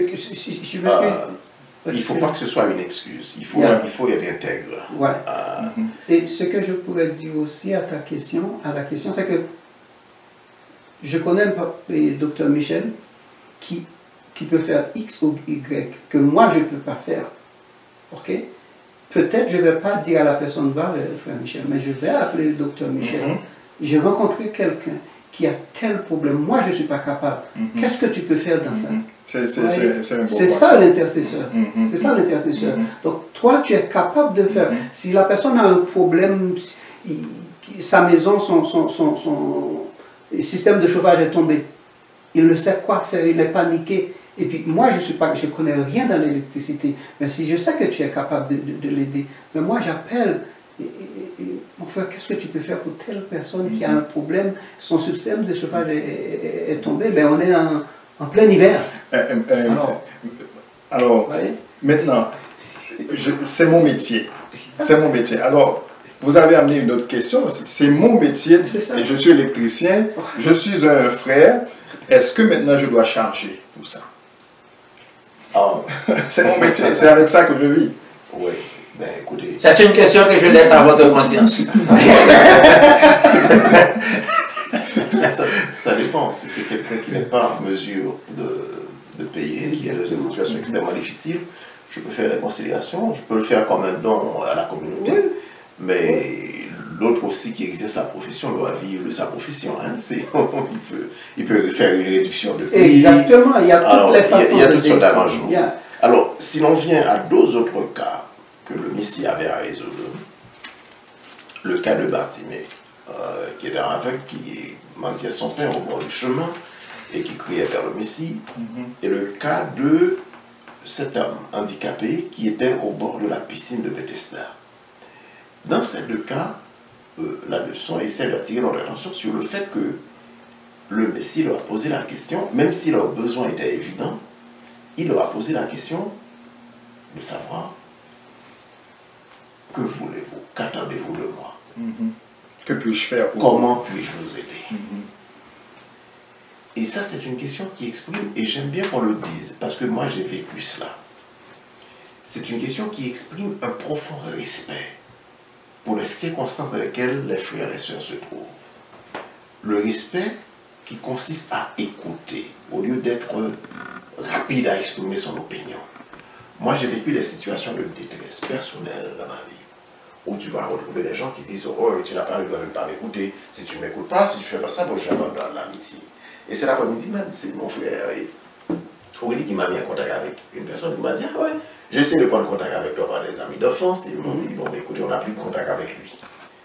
il ne faut pas que ce soit une excuse. Il faut, yeah. il faut être intègre. Ouais. Euh, mm-hmm. Et ce que je pourrais dire aussi à ta question, à la question, c'est que je connais le docteur Michel qui qui peut faire X ou Y, que moi je ne peux pas faire. Ok? Peut-être je ne vais pas dire à la personne, va le frère Michel, mais je vais appeler le docteur Michel. Mm-hmm. J'ai rencontré quelqu'un qui a tel problème, moi je ne suis pas capable. Mm-hmm. Qu'est-ce que tu peux faire dans mm-hmm. ça? C'est ça l'intercesseur. Mm-hmm. C'est ça l'intercesseur. Mm-hmm. Donc toi tu es capable de faire. Mm-hmm. Si la personne a un problème, il, sa maison, son, son, son, son système de chauffage est tombé, il ne sait quoi faire, il est paniqué. Et puis moi, je ne connais rien dans l'électricité, mais si je sais que tu es capable de, de, de l'aider, mais moi j'appelle, mon frère, qu'est-ce que tu peux faire pour telle personne qui a un problème, son système de chauffage est, est, est tombé, ben on est en, en plein hiver. Euh, euh, Alors, Alors, Oui. maintenant, c'est mon métier. C'est mon métier. Alors, vous avez amené une autre question. C'est mon métier. Et je suis électricien. Je suis un frère. Est-ce que maintenant je dois charger pour ça? Oh. C'est mon métier. C'est avec ça que je vis. Oui. Ben, écoutez. C'est une question que je laisse à votre conscience. ça, ça, ça dépend. Si c'est quelqu'un qui n'est pas en mesure de, de payer, qui est dans une situation extrêmement difficile, je peux faire la conciliation, je peux le faire comme un don à la communauté. Oui. Mais l'autre aussi qui exerce la profession doit vivre de sa profession. Hein. Il, peut, il peut faire une réduction de prix. Exactement, il y a toutes Alors, les façons il y a, il y a toutes sortes d'arrangements. Yeah. Alors, si l'on vient à deux autres cas que le Messie avait à résoudre, le cas de Bartimée, euh, qui est un aveugle qui mendiait son pain au bord du chemin et qui criait vers le Messie, mm-hmm. et le cas de cet homme handicapé qui était au bord de la piscine de Bethesda. Dans ces deux cas, euh, la leçon essaie d'attirer notre attention sur le fait que le Messie leur a posé la question, même si leur besoin était évident, il leur a posé la question de savoir que voulez-vous, qu'attendez-vous de moi? Mm-hmm. Que puis-je faire pour Comment puis-je vous aider? Mm-hmm. Et ça, c'est une question qui exprime, et j'aime bien qu'on le dise, parce que moi, j'ai vécu cela. C'est une question qui exprime un profond respect pour les circonstances dans lesquelles les frères et les sœurs se trouvent. Le respect qui consiste à écouter, au lieu d'être rapide à exprimer son opinion. Moi, j'ai vécu des situations de détresse personnelle dans ma vie, où tu vas retrouver des gens qui disent « Oh, tu n'as pas le droit de ne pas m'écouter. Si tu ne m'écoutes pas, si tu ne fais pas ça, bon, j'abandonne l'amitié. » Et c'est l'après-midi même, c'est mon frère Aurélie qui m'a mis en contact avec une personne qui m'a dit « Ah ouais, j'essaie de prendre contact avec toi par des amis d'enfance. » Et ils m'ont dit « Bon, mais écoutez, on n'a plus de contact avec lui. »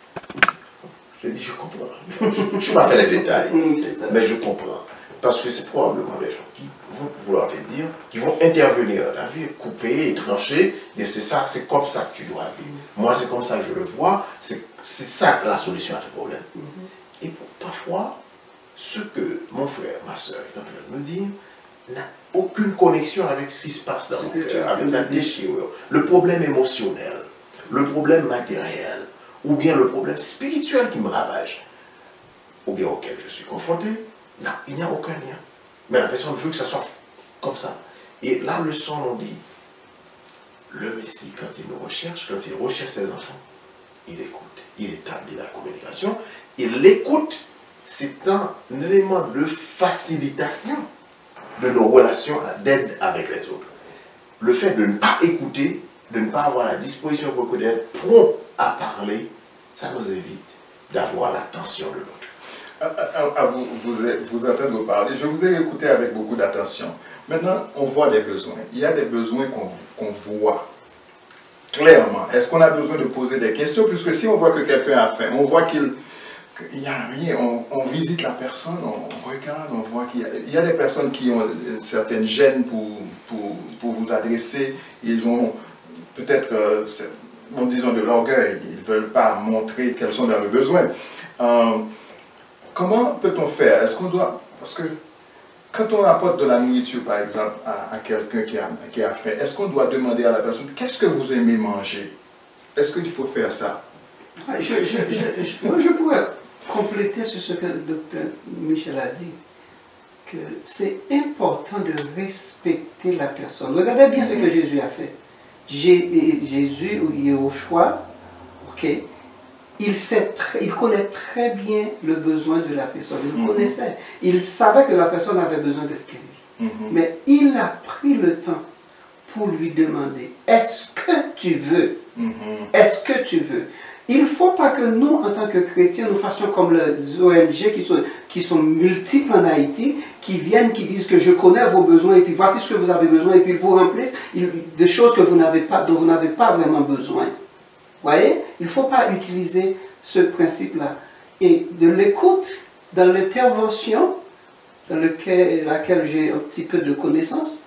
Je dis « Je comprends. » Je ne vais pas faire les détails, mais je comprends. Parce que c'est probablement des gens qui vont vouloir te dire, qui vont intervenir dans la vie, couper, trancher, dire c'est ça, c'est comme ça que tu dois vivre. Moi, c'est comme ça que je le vois, c'est ça la solution à tes problèmes. Mm-hmm. Et pour, parfois, ce que mon frère, ma soeur est en train de me dire, n'a aucune connexion avec ce qui se passe dans mon cœur, avec la déchirure, le problème émotionnel, le problème matériel, ou bien le problème spirituel qui me ravage, ou bien auquel je suis confronté. Non, il n'y a aucun lien. Mais la personne veut que ça soit comme ça. Et la leçon nous dit, le Messie, quand il nous recherche, quand il recherche ses enfants, il écoute, il établit la communication. Et l'écoute, c'est un élément de facilitation de nos relations d'aide avec les autres. Le fait de ne pas écouter, de ne pas avoir la disposition pour d'être prompt à parler, ça nous évite d'avoir l'attention de l'autre. À, à, à vous, vous, vous entendre parler, je vous ai écouté avec beaucoup d'attention. Maintenant, on voit des besoins. Il y a des besoins qu'on qu'on voit clairement. Est-ce qu'on a besoin de poser des questions? Puisque si on voit que quelqu'un a faim, on voit qu'il n'y a rien, on, on visite la personne, on, on regarde, on voit qu'il y a, il y a des personnes qui ont certaines gênes pour, pour, pour vous adresser. Ils ont peut-être, euh, disons, de l'orgueil. Ils ne veulent pas montrer qu'elles sont dans le besoin. Euh, Comment peut-on faire? Est-ce qu'on doit... Parce que quand on apporte de la nourriture, par exemple, à, à quelqu'un qui a, qui a faim, est-ce qu'on doit demander à la personne, qu'est-ce que vous aimez manger? Est-ce qu'il faut faire ça? je, je, je, je, moi, je pourrais compléter sur ce que le docteur Michel a dit, que c'est important de respecter la personne. Regardez bien mm-hmm. ce que Jésus a fait. J'ai, Jésus, il est au choix, ok? Il, sait très, il connaît très bien le besoin de la personne. Il le mm-hmm. connaissait. Il savait que la personne avait besoin d'être guérie. Mm-hmm. Mais il a pris le temps pour lui demander, est-ce que tu veux? Mm-hmm. Est-ce que tu veux? Il ne faut pas que nous, en tant que chrétiens, nous fassions comme les O N G qui sont, qui sont multiples en Haïti, qui viennent, qui disent que je connais vos besoins et puis voici ce que vous avez besoin et puis ils vous remplissent des choses que vous n'avez pas, dont vous n'avez pas vraiment besoin. Voyez, il ne faut pas utiliser ce principe-là. Et de l'écoute, dans l'intervention, dans lequel, laquelle j'ai un petit peu de connaissance,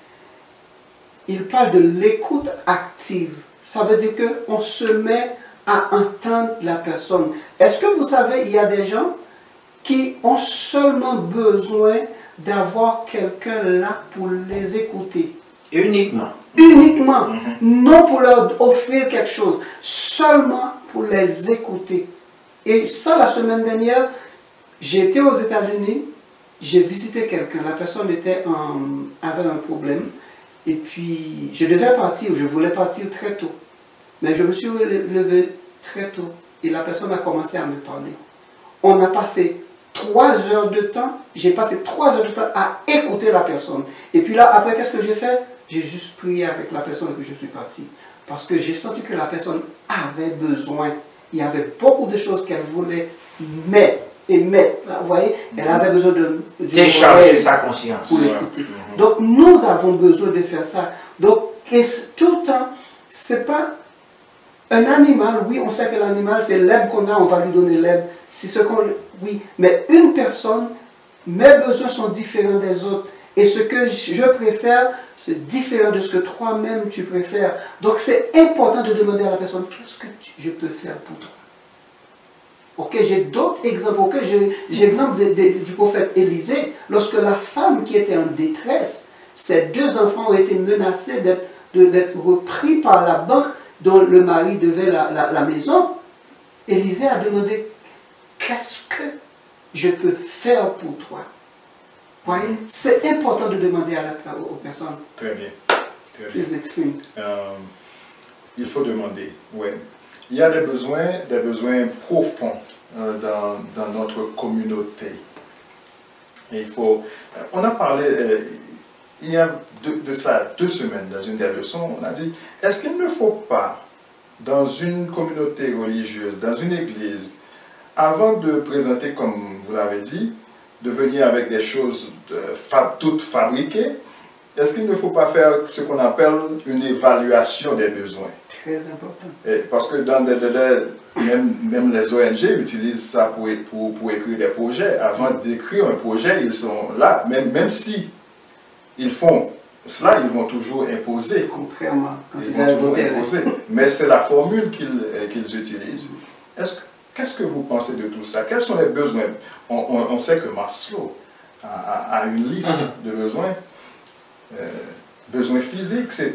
il parle de l'écoute active. Ça veut dire qu'on se met à entendre la personne. Est-ce que vous savez, il y a des gens qui ont seulement besoin d'avoir quelqu'un là pour les écouter. Uniquement. Uniquement. Mm-hmm. Non pour leur offrir quelque chose, seulement pour les écouter. Et ça, la semaine dernière, j'étais aux États-Unis, j'ai visité quelqu'un, la personne était en, avait un problème, et puis je devais partir, je voulais partir très tôt. Mais je me suis levé très tôt, et la personne a commencé à me parler. On a passé trois heures de temps, j'ai passé trois heures de temps à écouter la personne. Et puis là, après, qu'est-ce que j'ai fait? J'ai juste prié avec la personne et que je suis parti. Parce que j'ai senti que la personne avait besoin. Il y avait beaucoup de choses qu'elle voulait mettre et mettre. Vous voyez, elle avait besoin de... décharger sa conscience. Pour l'écouter. Ouais. Donc, nous avons besoin de faire ça. Donc, et tout le temps, c'est pas... Un animal, oui, on sait que l'animal, c'est l'herbe qu'on a, on va lui donner l'herbe. C'est ce qu'on... Oui, mais une personne, mes besoins sont différents des autres. Et ce que je préfère, c'est différent de ce que toi-même tu préfères. Donc c'est important de demander à la personne, qu'est-ce que tu, je peux faire pour toi? Ok, j'ai d'autres exemples. Ok, j'ai l'exemple du prophète Élisée. Lorsque la femme qui était en détresse, ses deux enfants ont été menacés d'être repris par la banque dont le mari devait la, la, la maison, Élisée a demandé, qu'est-ce que je peux faire pour toi? Voyez, c'est important de demander à la, aux personnes. Très bien. Très bien. Les exprimes. Euh, il faut demander, oui. Il y a des besoins, des besoins profonds euh, dans, dans notre communauté. Et il faut, euh, on a parlé, euh, il y a de, de ça deux semaines, dans une des leçons, on a dit, est-ce qu'il ne faut pas, dans une communauté religieuse, dans une église, avant de présenter, comme vous l'avez dit, de venir avec des choses de fab, toutes fabriquées, est-ce qu'il ne faut pas faire ce qu'on appelle une évaluation des besoins? Très important. Et parce que dans des, des, des, même, même les O N G utilisent ça pour, pour, pour écrire des projets. Avant d'écrire un projet, ils sont là, même, même si ils font cela, ils vont toujours imposer. Contrairement, quand ils, ils vont toujours voté, imposer. Mais c'est la formule qu'ils qu'ils utilisent. Est-ce que Qu'est-ce que vous pensez de tout ça? Quels sont les besoins? On, on, on sait que Maslow a, a, a une liste de besoins. Euh, besoins physiques, c'est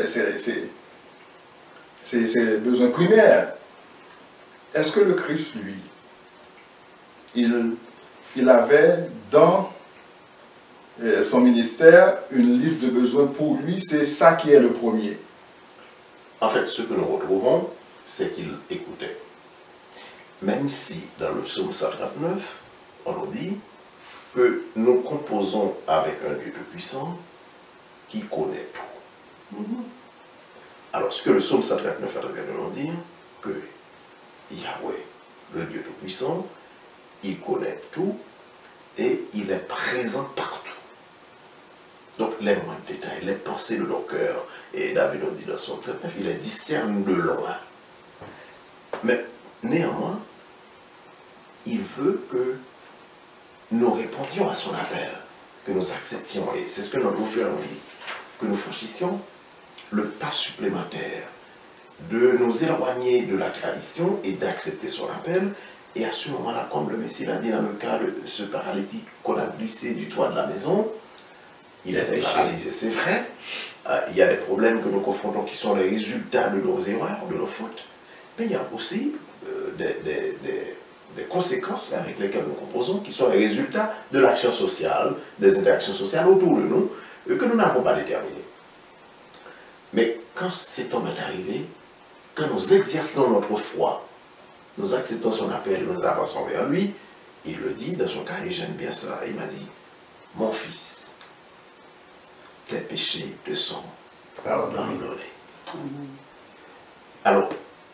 les besoins primaires. Est-ce que le Christ, lui, il, il avait dans euh, son ministère une liste de besoins pour lui? C'est ça qui est le premier. En fait, ce que nous retrouvons, c'est qu'il écoutait. Même si dans le psaume cent trente-neuf, on nous dit que nous composons avec un Dieu tout-puissant qui connaît tout. Mm-hmm. Alors, ce que le psaume cent trente-neuf a de nous dire, que Yahweh, le Dieu tout-puissant, il connaît tout et il est présent partout. Donc, les moindres détails, les pensées de nos cœurs, et David nous dit dans son trente-neuf, il les discerne de loin. Mais néanmoins, il veut que nous répondions à son appel, que nous acceptions, et c'est ce que notre frère nous dit, que nous franchissions le pas supplémentaire, de nous éloigner de la tradition et d'accepter son appel, et à ce moment-là, comme le Messie l'a dit dans le cas de ce paralytique qu'on a glissé du toit de la maison, il était paralysé, c'est vrai, euh, il y a des problèmes que nous confrontons qui sont les résultats de nos erreurs, de nos fautes, mais il y a aussi euh, des, des, des, des conséquences avec lesquelles nous composons, qui sont les résultats de l'action sociale, des interactions sociales autour de nous, euh, que nous n'avons pas déterminées. Mais quand cet homme est arrivé, quand nous exerçons notre foi, nous acceptons son appel et nous avançons vers lui, il le dit dans son cas, et j'aime bien ça, il m'a dit, mon fils, tes péchés te sont pardonnés. Alors,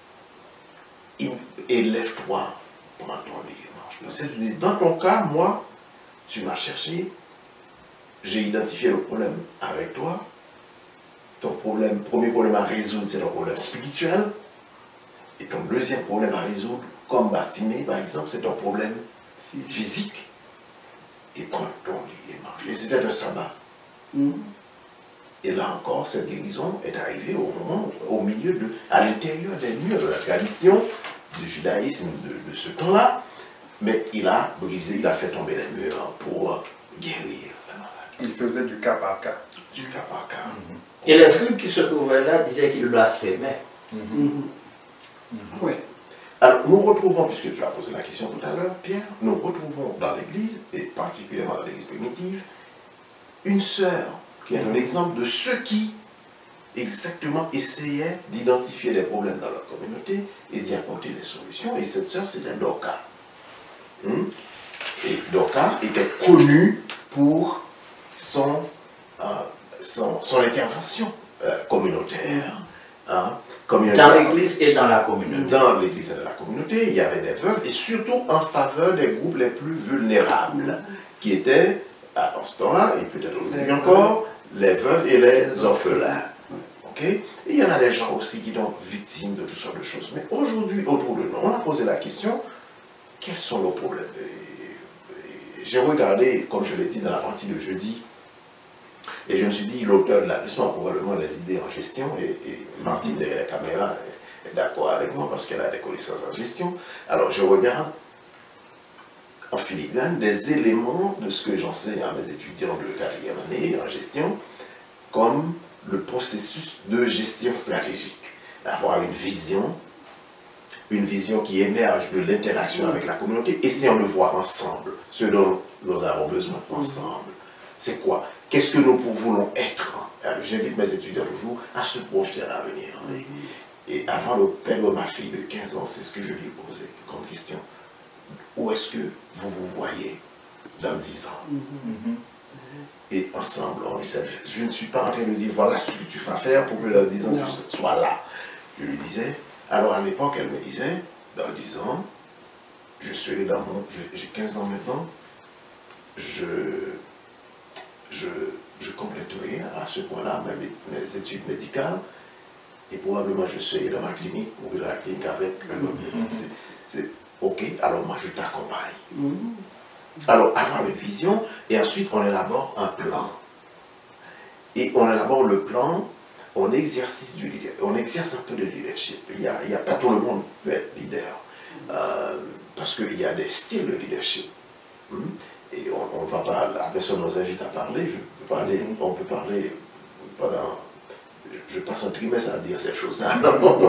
élève-toi, prends ton lit, marche. Dans ton cas, moi, tu m'as cherché, j'ai identifié le problème avec toi. Ton problème, premier problème à résoudre, c'est le problème spirituel. Et ton deuxième problème à résoudre, comme Bartimée par exemple, c'est un problème physique. Et prends ton lit et marche. Et c'était un sabbat. Mm. Et là encore, cette guérison est arrivée au moment, au milieu de, à l'intérieur des murs de la tradition du judaïsme de, de ce temps-là. Mais il a brisé, il a fait tomber les murs pour guérir la maladie. Il faisait du cas par cas. Du cas par cas. Mm-hmm. Et les scribes qui se trouvaient là disaient qu'ils blasphémaient. Mm-hmm. Mm-hmm. Mm-hmm. Oui. Alors, nous retrouvons, puisque tu as posé la question tout à l'heure, Pierre, nous retrouvons dans l'Église, et particulièrement dans l'Église primitive, une sœur qui est un exemple de ceux qui exactement essayaient d'identifier les problèmes dans leur communauté et d'y apporter des solutions. Et cette sœur, c'était Dorcas. Hum? Et Dorcas était connue pour son, euh, son, son intervention euh, communautaire. Hein, dans l'église et dans la communauté. Dans l'église et dans la communauté, il y avait des veuves, et surtout en faveur des groupes les plus vulnérables, qui étaient, à ce temps-là, et peut-être aujourd'hui encore, les veuves et les orphelins. Okay? Et il y en a des gens aussi qui sont victimes de toutes sortes de choses. Mais aujourd'hui, autour de nous, on a posé la question, quels sont nos problèmes? J'ai regardé, comme je l'ai dit dans la partie de jeudi, et je me suis dit, l'auteur de la leçon a probablement les idées en gestion, et, et Martine derrière la caméra est d'accord avec moi parce qu'elle a des connaissances en gestion. Alors je regarde en filigrane des éléments de ce que j'enseigne à mes étudiants de quatrième année en gestion, comme le processus de gestion stratégique. Avoir une vision, une vision qui émerge de l'interaction avec la communauté, essayons de voir ensemble ce dont nous avons besoin ensemble. C'est quoi? Qu'est-ce que nous voulons être? J'invite mes étudiants toujours à se projeter à l'avenir. Et avant de perdre ma fille de quinze ans, c'est ce que je lui ai posé comme question. Où est-ce que vous vous voyez dans dix ans? Mm-hmm. Et ensemble, on essaie de faire. Je ne suis pas en train de dire, voilà ce que tu vas faire pour que dans dix ans, non. tu sois là. Je lui disais, alors à l'époque, elle me disait, dans dix ans, je serai dans mon... J'ai quinze ans maintenant, je... Je, je compléterai à ce point-là mes, mes études médicales et probablement je serai dans ma clinique ou dans la clinique avec un autre médecin. C'est ok, alors moi je t'accompagne. Mm-hmm. Alors avoir une vision et ensuite on élabore un plan. Et on élabore le plan, on exerce du leader, on exerce un peu de leadership. Il n'y a, il y a pas tout le monde qui peut être leader euh, parce qu'il y a des styles de leadership. Mm-hmm. Et on, on va pas, la personne nous invite à parler, je peux parler, on peut parler pendant, je passe un trimestre à dire ces choses-là. Alors,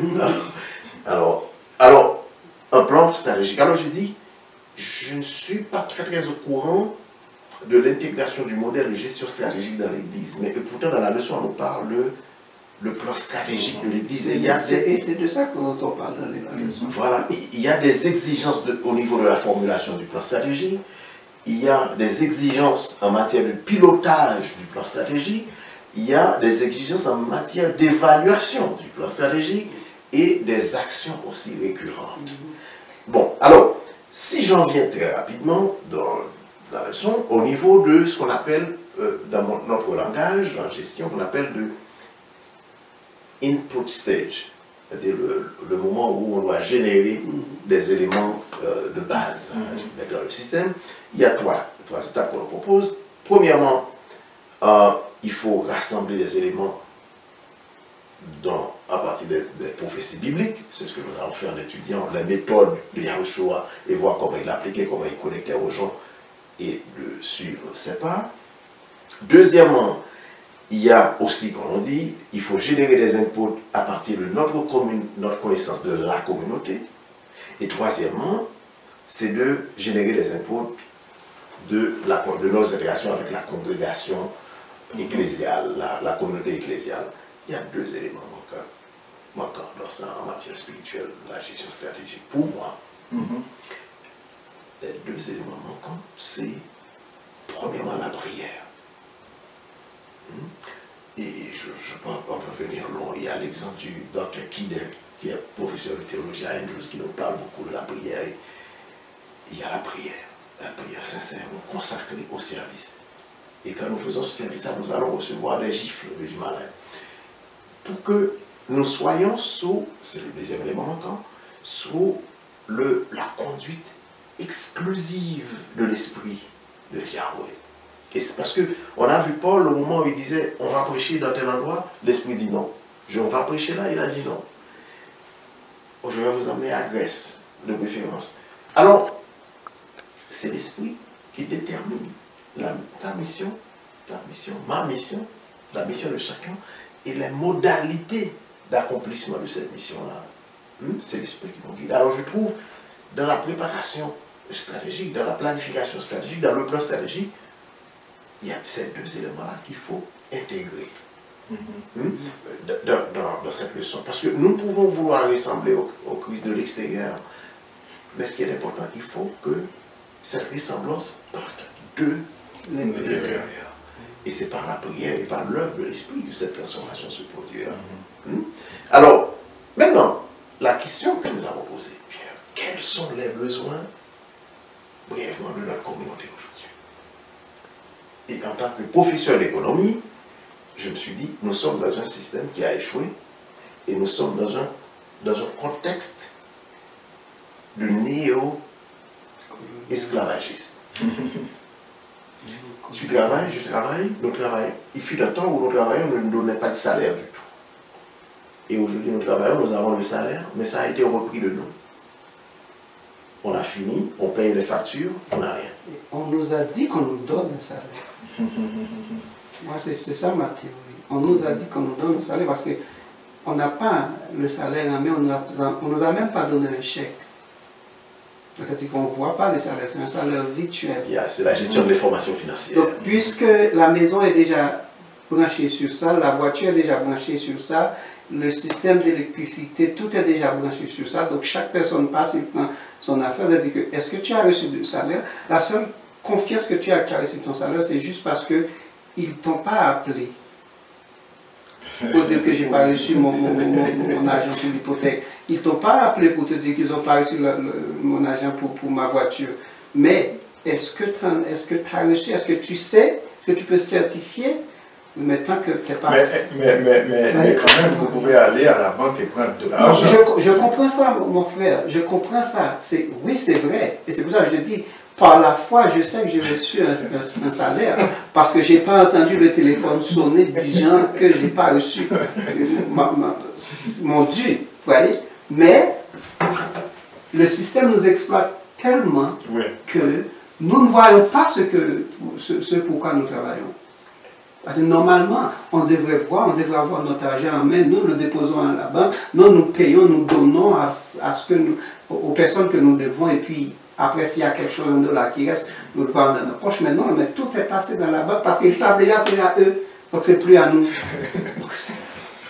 alors, alors, un plan stratégique. Alors je dis, je ne suis pas très très au courant de l'intégration du modèle de gestion stratégique dans l'Église, mais pourtant dans la leçon on nous parle de le plan stratégique de l'Église. Et c'est de ça qu'on parle dans la leçon. Voilà, il y a des exigences de, au niveau de la formulation du plan stratégique. Il y a des exigences en matière de pilotage du plan stratégique, il y a des exigences en matière d'évaluation du plan stratégique et des actions aussi récurrentes. Bon, alors, si j'en viens très rapidement dans, dans la leçon, au niveau de ce qu'on appelle, euh, dans mon, notre langage, en gestion, qu'on appelle de input stage, c'est-à-dire le, le moment où on doit générer des éléments euh, de base mm-hmm. dans le système. Il y a trois, trois étapes qu'on propose. Premièrement, euh, il faut rassembler les éléments dans, à partir des, des prophéties bibliques. C'est ce que nous avons fait en étudiant la méthode de Yahushua et voir comment il l'appliquait, comment il connectait aux gens et de suivre ses pas. Deuxièmement, il y a aussi, comme on dit, il faut générer des inputs à partir de notre, commune, notre connaissance de la communauté. Et troisièmement, c'est de générer des inputs de, la, de nos relations avec la congrégation ecclésiale, la, la communauté ecclésiale. Il y a deux éléments manquants, manquants dans ça, en matière spirituelle, la gestion stratégique. Pour moi, mm-hmm. les deux éléments manquants, c'est premièrement la prière. Et je, je pense qu'on peut venir long. Il y a l'exemple du docteur Kidder, qui est professeur de théologie à Andrews, qui nous parle beaucoup de la prière. Et il y a la prière, la prière sincèrement consacrée au service. Et quand nous faisons ce service-là, nous allons recevoir des gifles du malin. Pour que nous soyons sous, c'est le deuxième élément manquant, sous le, la conduite exclusive de l'esprit de Yahweh. Et c'est parce qu'on a vu Paul au moment où il disait on va prêcher dans tel endroit, l'esprit dit non. Je, on va prêcher là, il a dit non. Je vais vous emmener à Grèce, de préférence. Alors, c'est l'esprit qui détermine la, ta mission ta mission, ma mission, la mission de chacun, et les modalités d'accomplissement de cette mission-là. Hmm? C'est l'esprit qui nous guide. Alors je trouve, dans la préparation stratégique, dans la planification stratégique, dans le plan stratégique, il y a ces deux éléments-là qu'il faut intégrer. Mm-hmm. hmm? dans, dans, dans cette leçon. Parce que nous pouvons vouloir ressembler aux, aux crises de l'extérieur, mais ce qui est important, il faut que cette ressemblance parte de l'intérieur. Et c'est par la prière et par l'œuvre de l'esprit que cette transformation se produira. Mm-hmm. hmm? Alors, maintenant, la question que nous avons posée, Pierre, quels sont les besoins brièvement de notre communauté aujourd'hui? Et en tant que professeur d'économie, je me suis dit, nous sommes dans un système qui a échoué et nous sommes dans un, dans un contexte de néo-esclavagisme. Tu travailles, je travaille, nous travaillons. Il fut un temps où nous travaillons, on ne nous donnait pas de salaire du tout. Et aujourd'hui, nous travaillons, nous avons le salaire, mais ça a été repris de nous. On a fini, on paye les factures, on n'a rien. On nous a dit qu'on nous donne un salaire. Moi, c'est ça ma théorie. On nous a dit qu'on nous donne le salaire parce qu'on n'a pas le salaire en main, on ne nous a même pas donné un chèque. C'est-à-dire qu'on ne voit pas le salaire, c'est un salaire virtuel. Yeah, c'est la gestion de l'information financière. Donc, puisque la maison est déjà branchée sur ça, la voiture est déjà branchée sur ça, le système d'électricité, tout est déjà branché sur ça. Donc, chaque personne passe et prend son affaire. C'est-à-dire que, est-ce que tu as reçu du salaire? La seule confiance que tu as, tu as reçu ton salaire, c'est juste parce que ils ne t'ont pas appelé pour dire que je n'ai pas reçu mon, mon, mon, mon argent pour l'hypothèque. Ils ne t'ont pas appelé pour te dire qu'ils n'ont pas reçu le, le, mon argent pour, pour ma voiture. Mais est-ce que tu est-ce que as reçu, est-ce que tu sais, est-ce que tu peux certifier maintenant que tu n'es pas... Mais, mais, mais, mais, mais quand même, vous pouvez aller à la banque et prendre de l'argent. Je, je comprends ça, mon frère, je comprends ça. Oui, c'est vrai. Et c'est pour ça que je te dis, par la foi, je sais que j'ai reçu un, un, un salaire parce que je n'ai pas entendu le téléphone sonner disant que je n'ai pas reçu ma, ma, mon dû. Vous voyez? Mais le système nous exploite tellement oui. que nous ne voyons pas ce, que, ce, ce pourquoi nous travaillons. Parce que normalement, on devrait voir, on devrait avoir notre argent en main, nous le déposons à la banque, nous nous payons, nous donnons à, à ce que nous, aux personnes que nous devons et puis après, s'il y a quelque chose de là qui reste, nous le voyons dans nos poches. Mais non, mais tout est passé dans la banque parce qu'ils savent déjà c'est à eux. Donc, c'est plus à nous. et,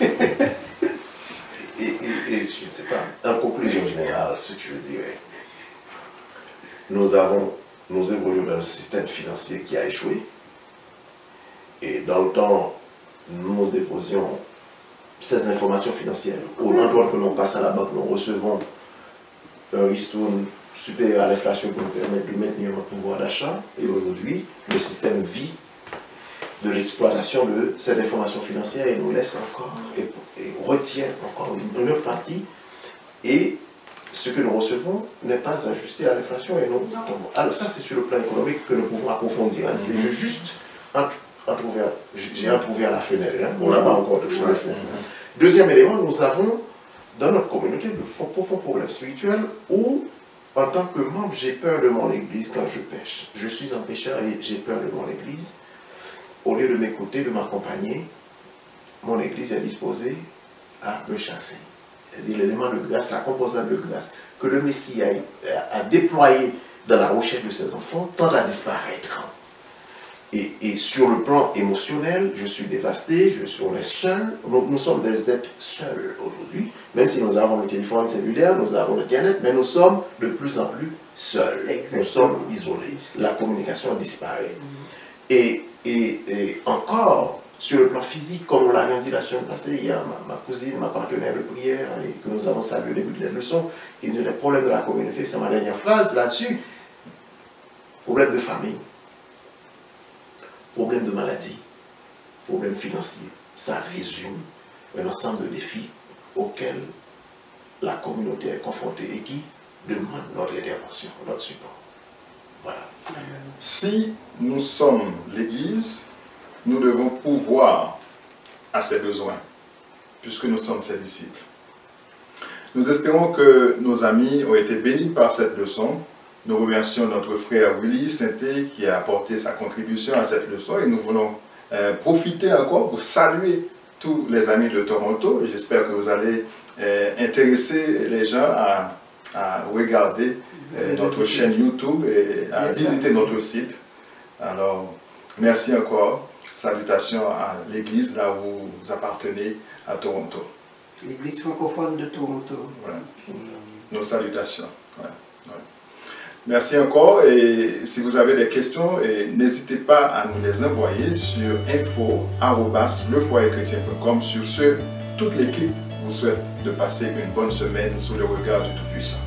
et, et, je ne sais pas, en conclusion générale, ce que je dirais, nous avons, nous évoluons dans un système financier qui a échoué. Et dans le temps, nous déposions ces informations financières. Au endroit que l'on passe à la banque, nous recevons un ristourne supérieur à l'inflation pour nous permettre de maintenir notre pouvoir d'achat. Et aujourd'hui, le système vit de l'exploitation de cette information financière et nous laisse encore, et, et retient encore une première partie. Et ce que nous recevons n'est pas ajusté à l'inflation et nous tombons. Alors ça, c'est sur le plan économique que nous pouvons approfondir. Hein. C'est juste entrouvert, j'ai entrouvert la fenêtre, hein. On n'a pas encore de chose. Deuxième élément, nous avons dans notre communauté de profonds problèmes spirituels où en tant que membre, j'ai peur de mon église quand je pêche. Je suis un pécheur et j'ai peur de mon église. Au lieu de m'écouter, de m'accompagner, mon église est disposée à me chasser. C'est-à-dire l'élément de grâce, la composante de grâce que le Messie a, a, a déployé dans la recherche de ses enfants tend à disparaître. Et, et sur le plan émotionnel, je suis dévasté, je suis, on est seul, nous, nous sommes des êtres seuls aujourd'hui, même si nous avons le téléphone cellulaire, nous avons le Internet, mais nous sommes de plus en plus seuls. Exactement. Nous sommes isolés, la communication disparaît. Mm-hmm. et, et, et encore, sur le plan physique, comme on l'a dit la semaine passée, il y a ma, ma cousine, ma partenaire de prière, et que nous avons salué au début de la leçon, qui dit les problèmes de la communauté, c'est ma dernière phrase là-dessus, problème de famille. Problème de maladie, problème financier, ça résume un ensemble de défis auxquels la communauté est confrontée et qui demandent notre intervention, notre support. Voilà. Si nous sommes l'Église, nous devons pourvoir à ses besoins, puisque nous sommes ses disciples. Nous espérons que nos amis ont été bénis par cette leçon. Nous remercions notre frère Willy Sainté qui a apporté sa contribution à cette leçon et nous voulons Euh, profitez encore pour saluer tous les amis de Toronto. J'espère que vous allez euh, intéresser les gens à, à regarder euh, notre chaîne YouTube et à visiter notre site. Alors, merci encore. Salutations à l'église là où vous appartenez à Toronto. L'église francophone de Toronto. Voilà. Nos salutations. Ouais. Ouais. Merci encore et si vous avez des questions, n'hésitez pas à nous les envoyer sur info arobase le foyer chrétien point com. Sur ce, toute l'équipe vous souhaite de passer une bonne semaine sous le regard du Tout-Puissant.